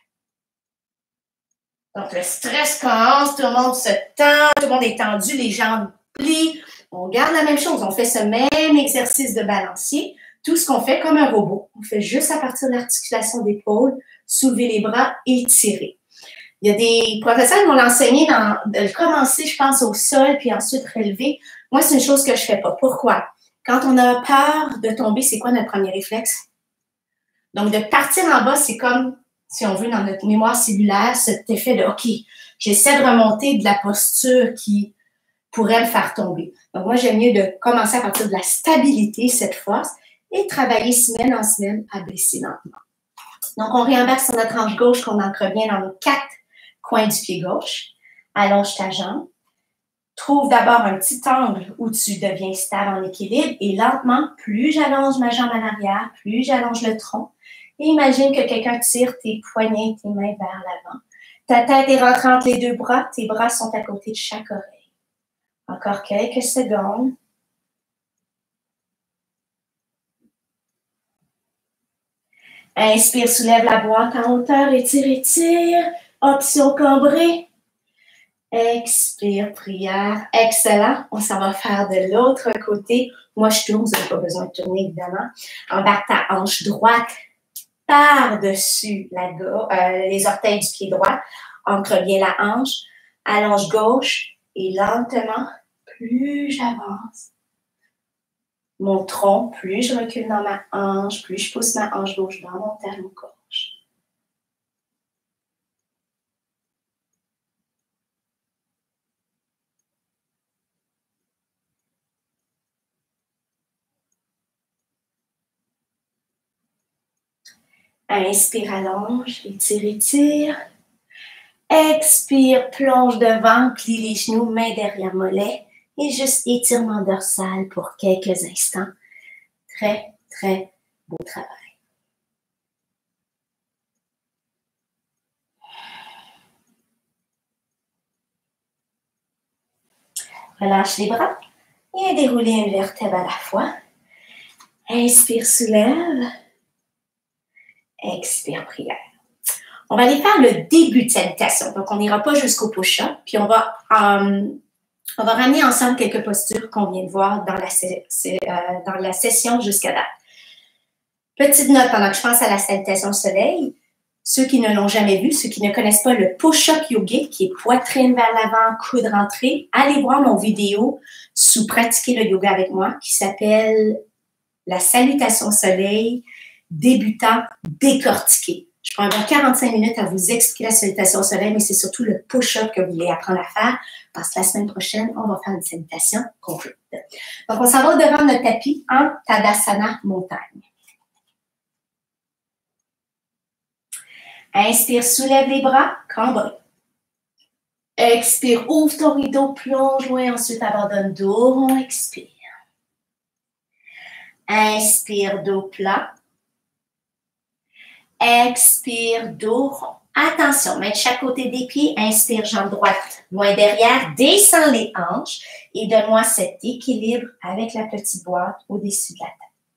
Donc, le stress commence, tout le monde se tend, tout le monde est tendu, les jambes plient. On garde la même chose. On fait ce même exercice de balancier. Tout ce qu'on fait comme un robot. On fait juste à partir de l'articulation d'épaule, soulever les bras et tirer. Il y a des professeurs qui m'ont enseigné dans, de commencer, je pense, au sol, puis ensuite relever. Moi, c'est une chose que je ne fais pas. Pourquoi? Quand on a peur de tomber, c'est quoi notre premier réflexe? Donc, de partir en bas, c'est comme, si on veut, dans notre mémoire cellulaire, cet effet de « OK, j'essaie de remonter de la posture qui pourrait me faire tomber. » Donc, moi, j'aime mieux de commencer à partir de la stabilité, cette force, et travailler semaine en semaine à baisser lentement. Donc, on réembarque sur notre hanche gauche qu'on ancre bien dans nos quatre coins du pied gauche. Allonge ta jambe. Trouve d'abord un petit angle où tu deviens stable en équilibre et lentement, plus j'allonge ma jambe en arrière, plus j'allonge le tronc. Et imagine que quelqu'un tire tes poignets, tes mains vers l'avant. Ta tête est rentrée entre les deux bras, tes bras sont à côté de chaque oreille. Encore quelques secondes. Inspire, soulève la boîte en hauteur, étire, étire. Option cambrée. Expire, prière. Excellent. On s'en va faire de l'autre côté. Moi, je tourne, vous n'avez pas besoin de tourner, évidemment. Embarque ta hanche droite par-dessus la go- euh, les orteils du pied droit. Ancre bien la hanche. Allonge gauche. Et lentement, plus j'avance, mon tronc, plus je recule dans ma hanche, plus je pousse ma hanche gauche dans mon talon gauche. Inspire, allonge, étire, étire. Expire, plonge devant, plie les genoux, main derrière mollet. Et juste étirement dorsal pour quelques instants. Très, très beau travail. Relâche les bras et déroulez une vertèbre à la fois. Inspire, soulève. Expire, prière. On va aller faire le début de salutation. Donc, on n'ira pas jusqu'au push-up. Puis, on va, euh, on va ramener ensemble quelques postures qu'on vient de voir dans la, euh, dans la session jusqu'à date. Petite note pendant que je pense à la salutation au soleil. Ceux qui ne l'ont jamais vu, ceux qui ne connaissent pas le push-up yogique, qui est poitrine vers l'avant, coude rentré, allez voir mon vidéo sous Pratiquer le yoga avec moi qui s'appelle La salutation au soleil, débutant décortiqué. Je prends environ quarante-cinq minutes à vous expliquer la salutation au soleil, mais c'est surtout le push-up que vous voulez apprendre à faire parce que la semaine prochaine, on va faire une salutation complète. Donc, on s'en va devant notre tapis en Tadasana montagne. Inspire, soulève les bras, cambré. Expire, ouvre ton rideau, plonge loin, ensuite abandonne dos rond, expire. Inspire, dos plat. Expire, dos rond. Attention, main de chaque côté des pieds. Inspire, jambe droite loin derrière. Descends les hanches et donne-moi cet équilibre avec la petite boîte au-dessus de la tête.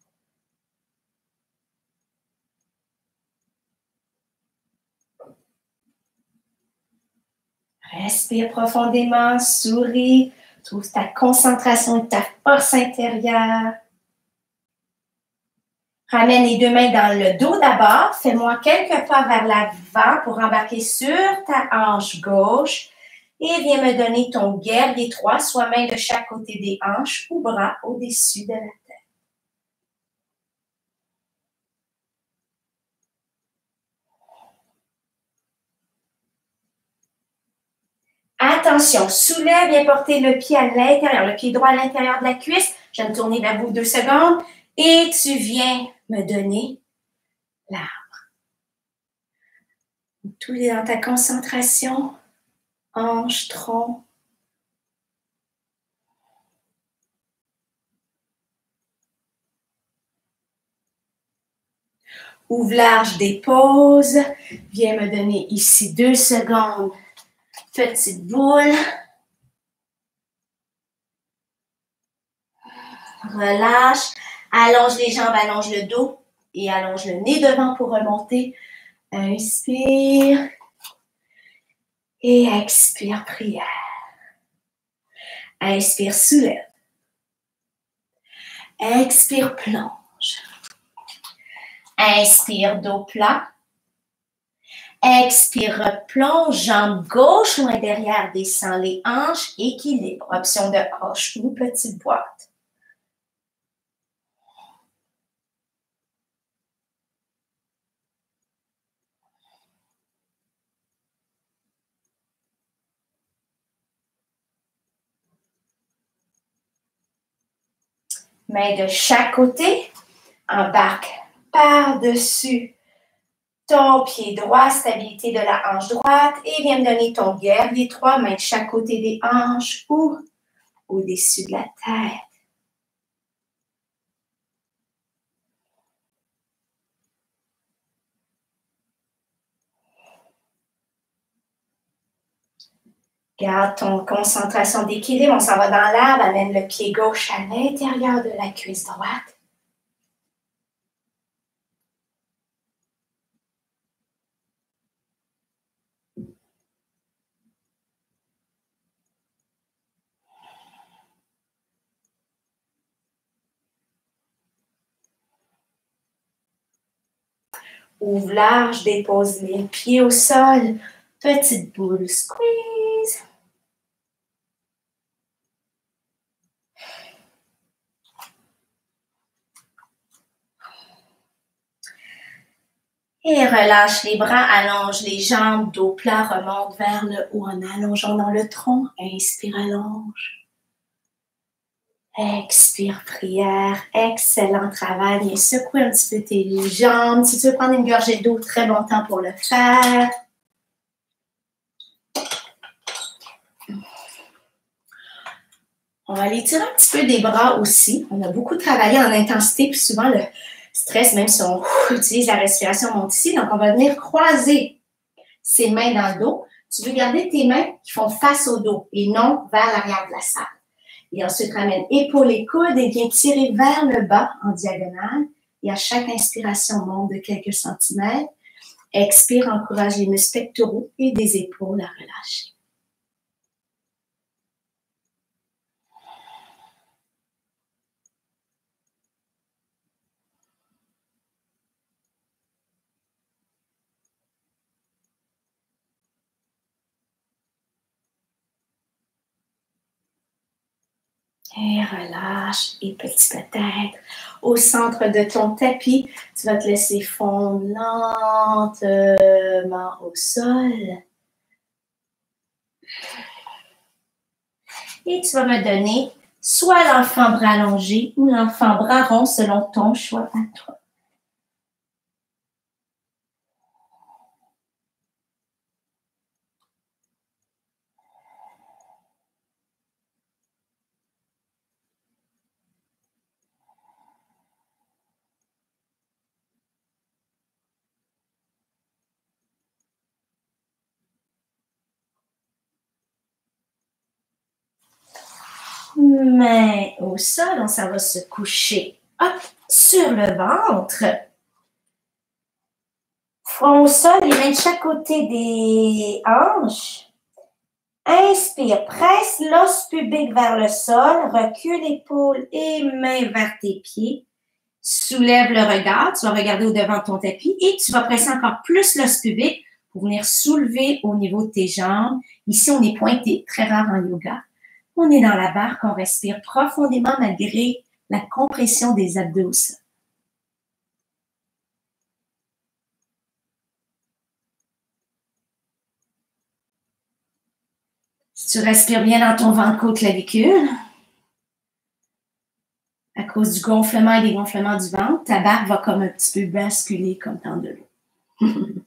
Respire profondément, souris. Trouve ta concentration et ta force intérieure. Ramène les deux mains dans le dos d'abord. Fais-moi quelques pas vers l'avant pour embarquer sur ta hanche gauche. Et viens me donner ton guerrier trois, soit main de chaque côté des hanches ou bras au-dessus de la tête. Attention, soulève, viens porter le pied à l'intérieur, le pied droit à l'intérieur de la cuisse. Je vais me tourner vers vous deux secondes. Et tu viens me donner l'arbre. Tout est dans ta concentration. Hanche, tronc. Ouvre large, dépose. Viens me donner ici deux secondes. Petite boule. Relâche. Allonge les jambes, allonge le dos et allonge le nez devant pour remonter. Inspire. Et expire, prière. Inspire, soulève. Expire, plonge. Inspire, dos plat. Expire, plonge, jambe gauche loin derrière, descend les hanches, équilibre. Option de hanche ou petite boîte. Main de chaque côté, embarque par-dessus ton pied droit, stabilité de la hanche droite, et viens me donner ton guerrier trois, mains de chaque côté des hanches ou au-dessus de la tête. Garde ton concentration d'équilibre, on s'en va dans l'arbre, amène le pied gauche à l'intérieur de la cuisse droite. Ouvre large, dépose les pieds au sol. Petite boule, squeeze. Et relâche les bras, allonge les jambes, dos plat, remonte vers le haut en allongeant dans le tronc. Inspire, allonge. Expire, prière. Excellent travail. Viens secouer un petit peu tes jambes. Si tu veux prendre une gorgée d'eau, très bon temps pour le faire. On va aller tirer un petit peu des bras aussi. On a beaucoup travaillé en intensité, puis souvent le stress, même si on ouf, utilise la respiration, monte ici. Donc, on va venir croiser ses mains dans le dos. Tu veux garder tes mains qui font face au dos et non vers l'arrière de la salle. Et ensuite, ramène épaules et coudes et viens tirer vers le bas en diagonale. Et à chaque inspiration, monte de quelques centimètres. Expire, encourage les muscles pectoraux et des épaules à relâcher. Et relâche. Et petit peut-être, au centre de ton tapis, tu vas te laisser fondre lentement au sol. Et tu vas me donner soit l'enfant bras allongé ou l'enfant bras rond selon ton choix à toi. Main au sol, on s'en va se coucher. Hop, sur le ventre. Front au sol, les mains de chaque côté des hanches. Inspire, presse l'os pubique vers le sol, recule l'épaule et main vers tes pieds. Soulève le regard, tu vas regarder au devant de ton tapis et tu vas presser encore plus l'os pubique pour venir soulever au niveau de tes jambes. Ici, on est pointé, très rare en yoga. On est dans la barre, on respire profondément malgré la compression des abdos. Si tu respires bien dans ton ventre côte clavicule, à cause du gonflement et des gonflements du ventre, ta barre va comme un petit peu basculer comme dans de l'eau.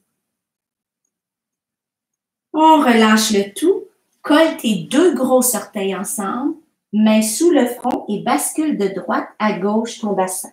On relâche le tout, colle tes deux gros orteils ensemble, main sous le front et bascule de droite à gauche ton bassin.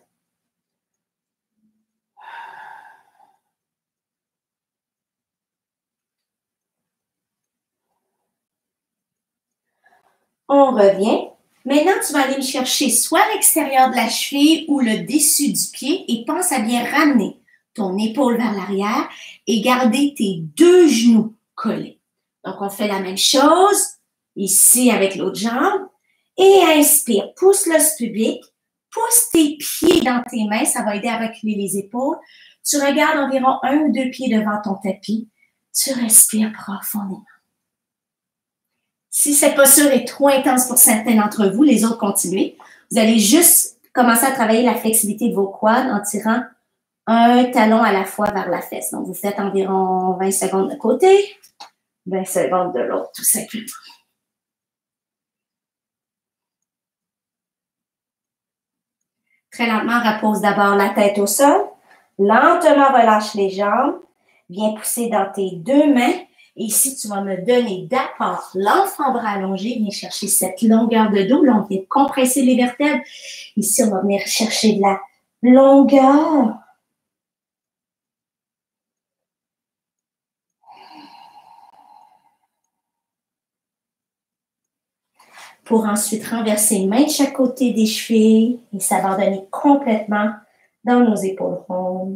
On revient. Maintenant, tu vas aller me chercher soit l'extérieur de la cheville ou le dessus du pied et pense à bien ramener ton épaule vers l'arrière et garder tes deux genoux collés. Donc, on fait la même chose ici avec l'autre jambe. Et inspire, pousse l'os pubique, pousse tes pieds dans tes mains, ça va aider à reculer les épaules. Tu regardes environ un ou deux pieds devant ton tapis. Tu respires profondément. Si cette posture est trop intense pour certains d'entre vous, les autres continuez. Vous allez juste commencer à travailler la flexibilité de vos quads en tirant un talon à la fois vers la fesse. Donc, vous faites environ vingt secondes de côté, vingt secondes de l'autre, tout simplement. Très lentement, repose d'abord la tête au sol. Lentement, relâche les jambes. Viens pousser dans tes deux mains. Et ici, tu vas me donner d'apport l'enfant bras allongé. Viens chercher cette longueur de dos. Là, on vient compresser les vertèbres. Ici, on va venir chercher de la longueur. Pour ensuite renverser une main de chaque côté des chevilles et s'abandonner complètement dans nos épaules rondes.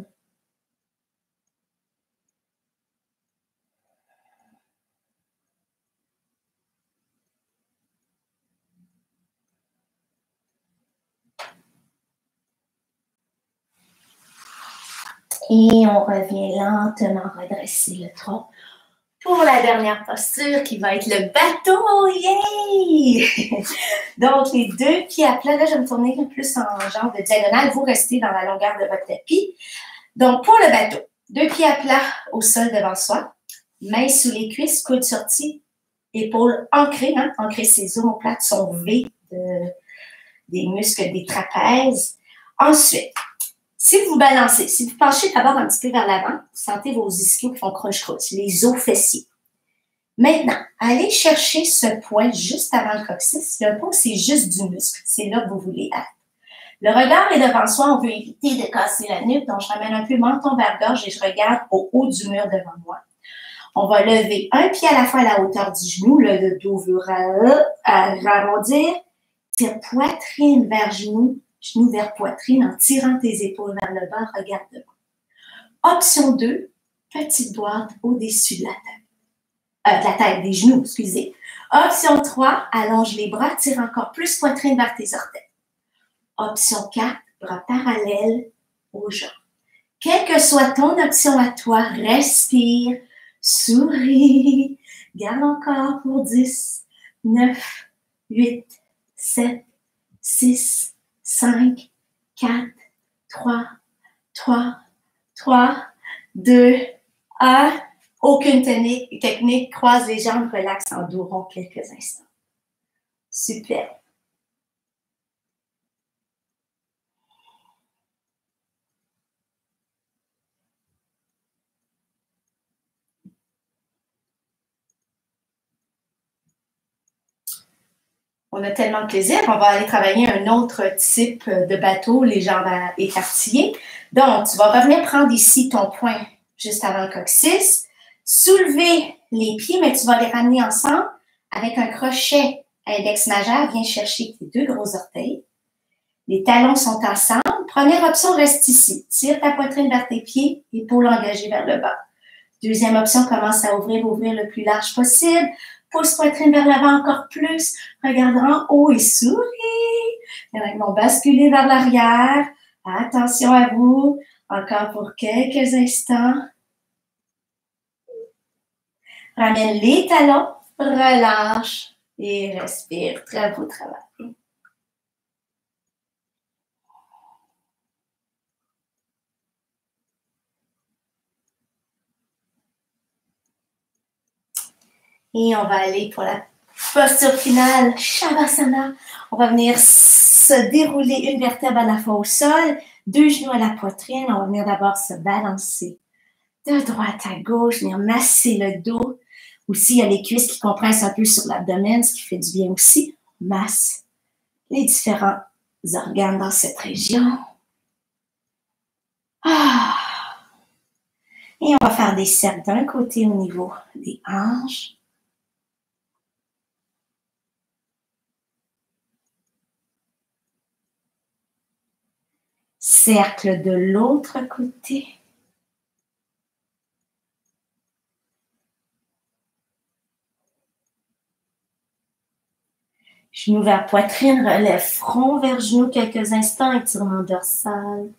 Et on revient lentement redresser le tronc pour la dernière posture qui va être le bateau. Yay! Donc, les deux pieds à plat. Là, je vais me tourner plus en genre de diagonale. Vous restez dans la longueur de votre tapis. Donc, pour le bateau, deux pieds à plat au sol devant soi. Mains sous les cuisses, coudes sortis, épaules ancrées. Hein? Ancrer ses omoplates, son V de, des muscles des trapèzes. Ensuite, si vous balancez, si vous penchez d'abord un petit peu vers l'avant, vous sentez vos ischios qui font croche-croche, les os fessiers. Maintenant, allez chercher ce point juste avant le coccyx. Le point, c'est juste du muscle. C'est là que vous voulez être. Le regard est devant soi. On veut éviter de casser la nuque. Donc, je ramène un peu le menton vers gorge et je regarde au haut du mur devant moi. On va lever un pied à la fois à la hauteur du genou. Le dos veut arrondir. Tire poitrine vers genou. Genou vers poitrine en tirant tes épaules vers le bas, regarde devant. Option deux, petite boîte au-dessus de la tête. Euh, de la tête, des genoux, excusez. Option trois, allonge les bras, tire encore plus poitrine vers tes orteils. Option quatre, bras parallèles aux jambes. Quelle que soit ton option à toi, respire, souris. Garde encore pour dix, neuf, huit, sept, six, cinq, quatre, trois, trois, trois, deux, un. Aucune technique, technique. Croise les jambes, relaxe en dos rond quelques instants. Super. On a tellement de plaisir. On va aller travailler un autre type de bateau, les jambes écartillées. Donc, tu vas revenir prendre ici ton point juste avant le coccyx. Soulever les pieds, mais tu vas les ramener ensemble avec un crochet index majeur. Viens chercher tes deux gros orteils. Les talons sont ensemble. Première option, reste ici. Tire ta poitrine vers tes pieds, épaules engagées vers le bas. Deuxième option, commence à ouvrir, ouvrir le plus large possible. Pousse poitrine vers l'avant encore plus. Regarde en haut et souris. Et maintenant, basculer vers l'arrière. Attention à vous. Encore pour quelques instants. Ramène les talons, relâche et respire. Très beau travail. Et on va aller pour la posture finale, Shavasana. On va venir se dérouler une vertèbre à la fois au sol, deux genoux à la poitrine. On va venir d'abord se balancer de droite à gauche, venir masser le dos. Aussi, il y a les cuisses qui compressent un peu sur l'abdomen, ce qui fait du bien aussi. Masse les différents organes dans cette région. Ah. Et on va faire des cercles d'un côté au niveau des hanches. Cercle de l'autre côté. Genou vers poitrine, relève front vers genou quelques instants, étirement dorsal.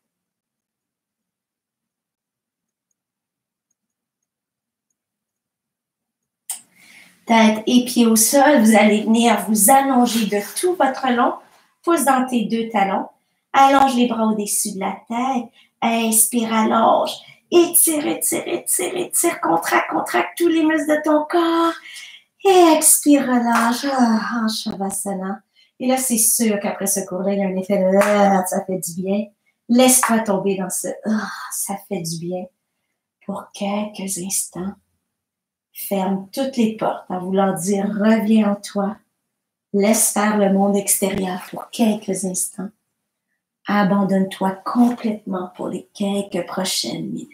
Tête et pieds au sol, vous allez venir vous allonger de tout votre long, pouce dans tes deux talons. Allonge les bras au-dessus de la tête. Inspire, allonge. Étire, étire, étire, étire. Contracte, contracte tous les muscles de ton corps. Et expire, relâche. Ah, en Shavasana. Et là, c'est sûr qu'après ce cours-là, il y a un effet de ah, ça fait du bien. Laisse-toi tomber dans ce ah, ça fait du bien pour quelques instants. Ferme toutes les portes en voulant dire reviens en toi. Laisse faire le monde extérieur pour quelques instants. Abandonne-toi complètement pour les quelques prochaines minutes.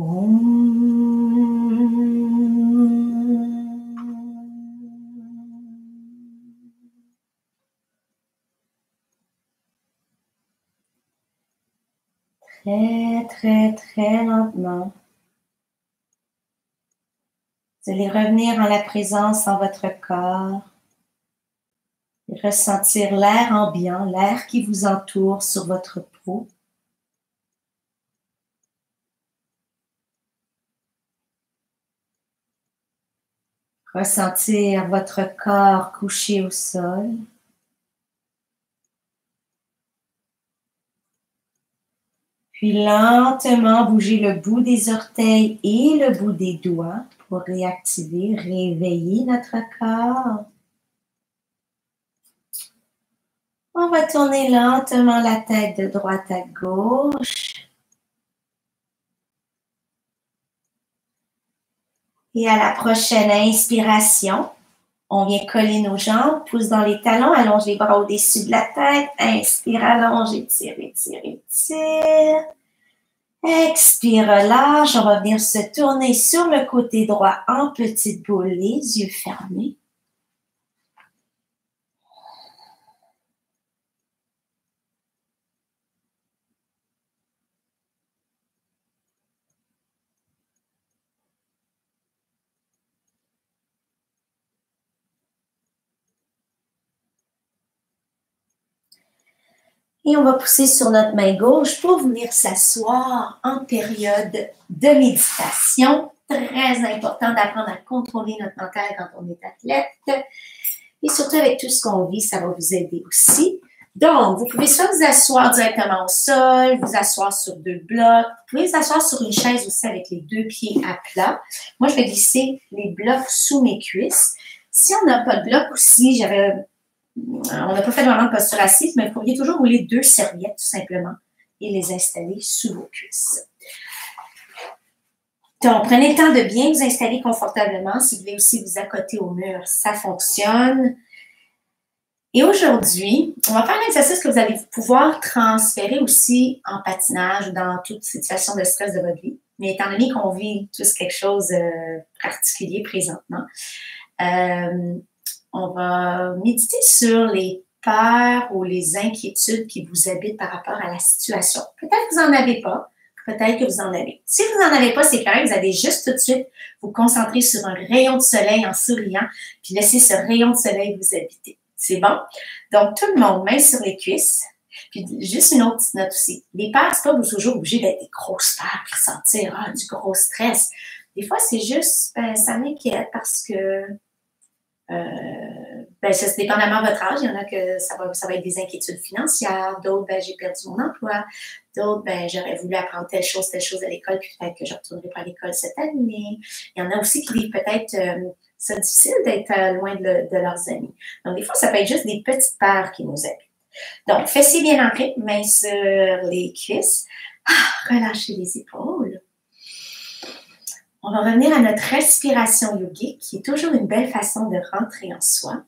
Très, très, très lentement, vous allez revenir en la présence dans votre corps et ressentir l'air ambiant, l'air qui vous entoure sur votre peau. Ressentir votre corps couché au sol. Puis lentement bouger le bout des orteils et le bout des doigts pour réactiver, réveiller notre corps. On va tourner lentement la tête de droite à gauche. Et à la prochaine inspiration, on vient coller nos jambes, pouce dans les talons, allonge les bras au-dessus de la tête. Inspire, allonge, étire, étire, étire. Expire, relâche. On va venir se tourner sur le côté droit en petite boule, les yeux fermés. Et on va pousser sur notre main gauche pour venir s'asseoir en période de méditation. Très important d'apprendre à contrôler notre mental quand on est athlète. Et surtout avec tout ce qu'on vit, ça va vous aider aussi. Donc, vous pouvez soit vous asseoir directement au sol, vous asseoir sur deux blocs. Vous pouvez vous asseour sur une chaise aussi avec les deux pieds à plat. Moi, je vais glisser les blocs sous mes cuisses. Si on n'a pas de bloc aussi, j'avais... On n'a pas fait vraiment de posture assise, mais vous pourriez toujours rouler deux serviettes, tout simplement, et les installer sous vos cuisses. Donc, prenez le temps de bien vous installer confortablement. Si vous voulez aussi vous accoter au mur, ça fonctionne. Et aujourd'hui, on va faire un exercice que vous allez pouvoir transférer aussi en patinage ou dans toute situation de stress de votre vie. Mais étant donné qu'on vit tous quelque chose de particulier présentement, euh, on va méditer sur les peurs ou les inquiétudes qui vous habitent par rapport à la situation. Peut-être que vous n'en avez pas, peut-être que vous en avez. Si vous n'en avez pas, c'est clair, vous allez juste tout de suite vous concentrer sur un rayon de soleil en souriant, puis laisser ce rayon de soleil vous habiter. C'est bon? Donc, tout le monde, main sur les cuisses. Puis, juste une autre petite note aussi. Les peurs, c'est pas toujours obligé d'être des grosses peurs, puis ressentir ah, du gros stress. Des fois, c'est juste, ben, ça m'inquiète parce que Euh, ben, ça, c'est dépendamment de votre âge. Il y en a que ça va, ça va être des inquiétudes financières. D'autres, ben, j'ai perdu mon emploi. D'autres, ben, j'aurais voulu apprendre telle chose, telle chose à l'école, puis peut-être que je ne retournerai pas à l'école cette année. Il y en a aussi qui vivent peut-être euh, ça difficile d'être euh, loin de, le, de leurs amis. Donc, des fois, ça peut être juste des petites peurs qui nous habitent. Donc, fessiers bien ancrés, mains sur les cuisses. Ah, relâchez les épaules. On va revenir à notre respiration yogique, qui est toujours une belle façon de rentrer en soi.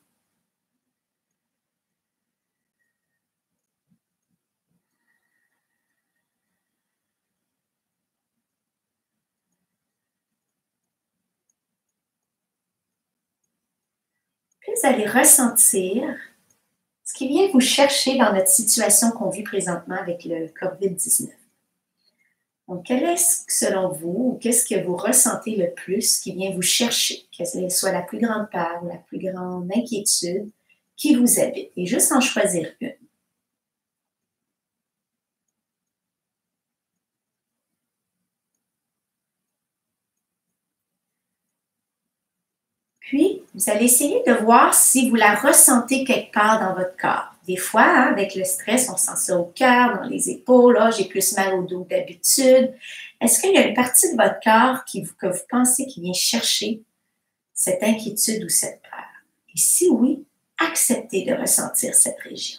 Puis vous allez ressentir ce qui vient vous chercher dans notre situation qu'on vit présentement avec le COVID dix-neuf. Donc, quel est, selon vous, ou qu'est-ce que vous ressentez le plus qui vient vous chercher, que ce soit la plus grande peur ou la plus grande inquiétude qui vous habite, et juste en choisir une. Puis, vous allez essayer de voir si vous la ressentez quelque part dans votre corps. Des fois, hein, avec le stress, on sent ça au cœur, dans les épaules. Ah, j'ai plus mal au dos que d'habitude. Est-ce qu'il y a une partie de votre corps qui, que vous pensez qui vient chercher cette inquiétude ou cette peur? Et si oui, acceptez de ressentir cette région.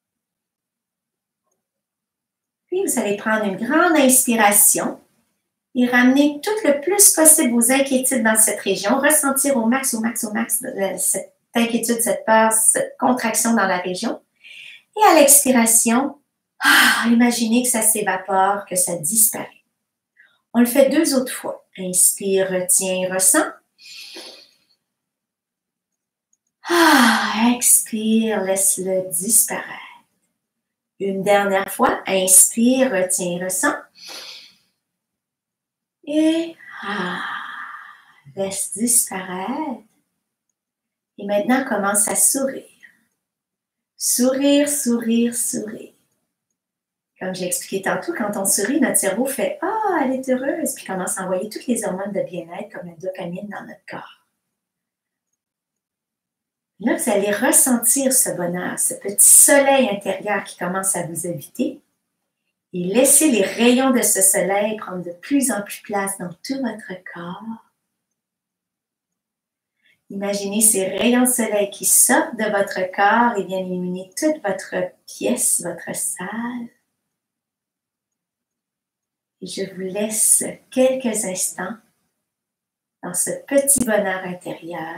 Puis, vous allez prendre une grande inspiration Et ramener tout le plus possible vos inquiétudes dans cette région. Ressentir au max, au max, au max cette inquiétude, cette peur, cette contraction dans la région. Et à l'expiration, ah, imaginez que ça s'évapore, que ça disparaît. On le fait deux autres fois. Inspire, retiens, ressens. Ah, expire, laisse-le disparaître. Une dernière fois, inspire, retiens, ressens. Et ah, laisse disparaître. Et maintenant, commence à sourire. Sourire, sourire, sourire. Comme j'ai expliqué tantôt, quand on sourit, notre cerveau fait « Ah, elle est heureuse », puis commence à envoyer toutes les hormones de bien-être comme la dopamine dans notre corps. Là, vous allez ressentir ce bonheur, ce petit soleil intérieur qui commence à vous habiter et laissez les rayons de ce soleil prendre de plus en plus place dans tout votre corps. Imaginez ces rayons de soleil qui sortent de votre corps et viennent illuminer toute votre pièce, votre salle. Et je vous laisse quelques instants dans ce petit bonheur intérieur.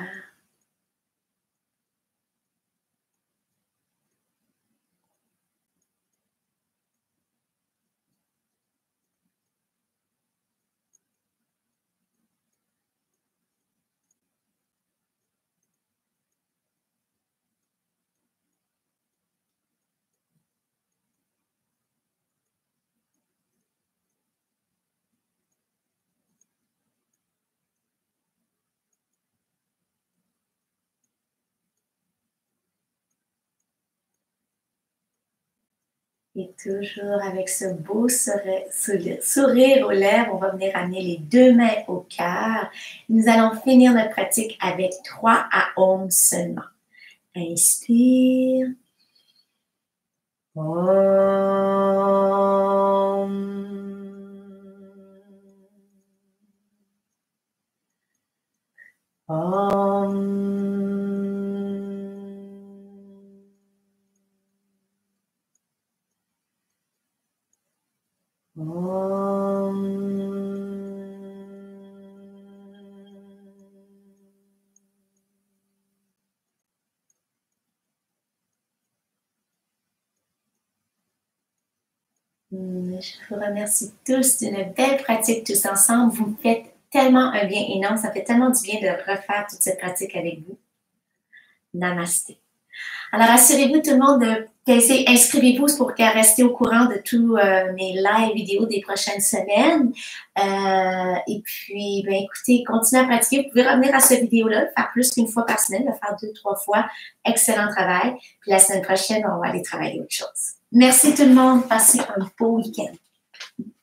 Et toujours avec ce beau sourire aux lèvres, on va venir amener les deux mains au cœur. Nous allons finir notre pratique avec trois à Om seulement. Inspire. Om. Om. Je vous remercie tous d'une belle pratique tous ensemble. Vous me faites tellement un bien énorme. Ça fait tellement du bien de refaire toute cette pratique avec vous. Namasté. Alors, assurez-vous tout le monde de inscrivez-vous pour rester au courant de tous euh, mes live vidéos des prochaines semaines. Euh, et puis, ben, écoutez, continuez à pratiquer. Vous pouvez revenir à cette vidéo-là, le faire plus qu'une fois par semaine, le faire deux, trois fois. Excellent travail. Puis la semaine prochaine, on va aller travailler autre chose. Merci tout le monde. Passez un beau week-end.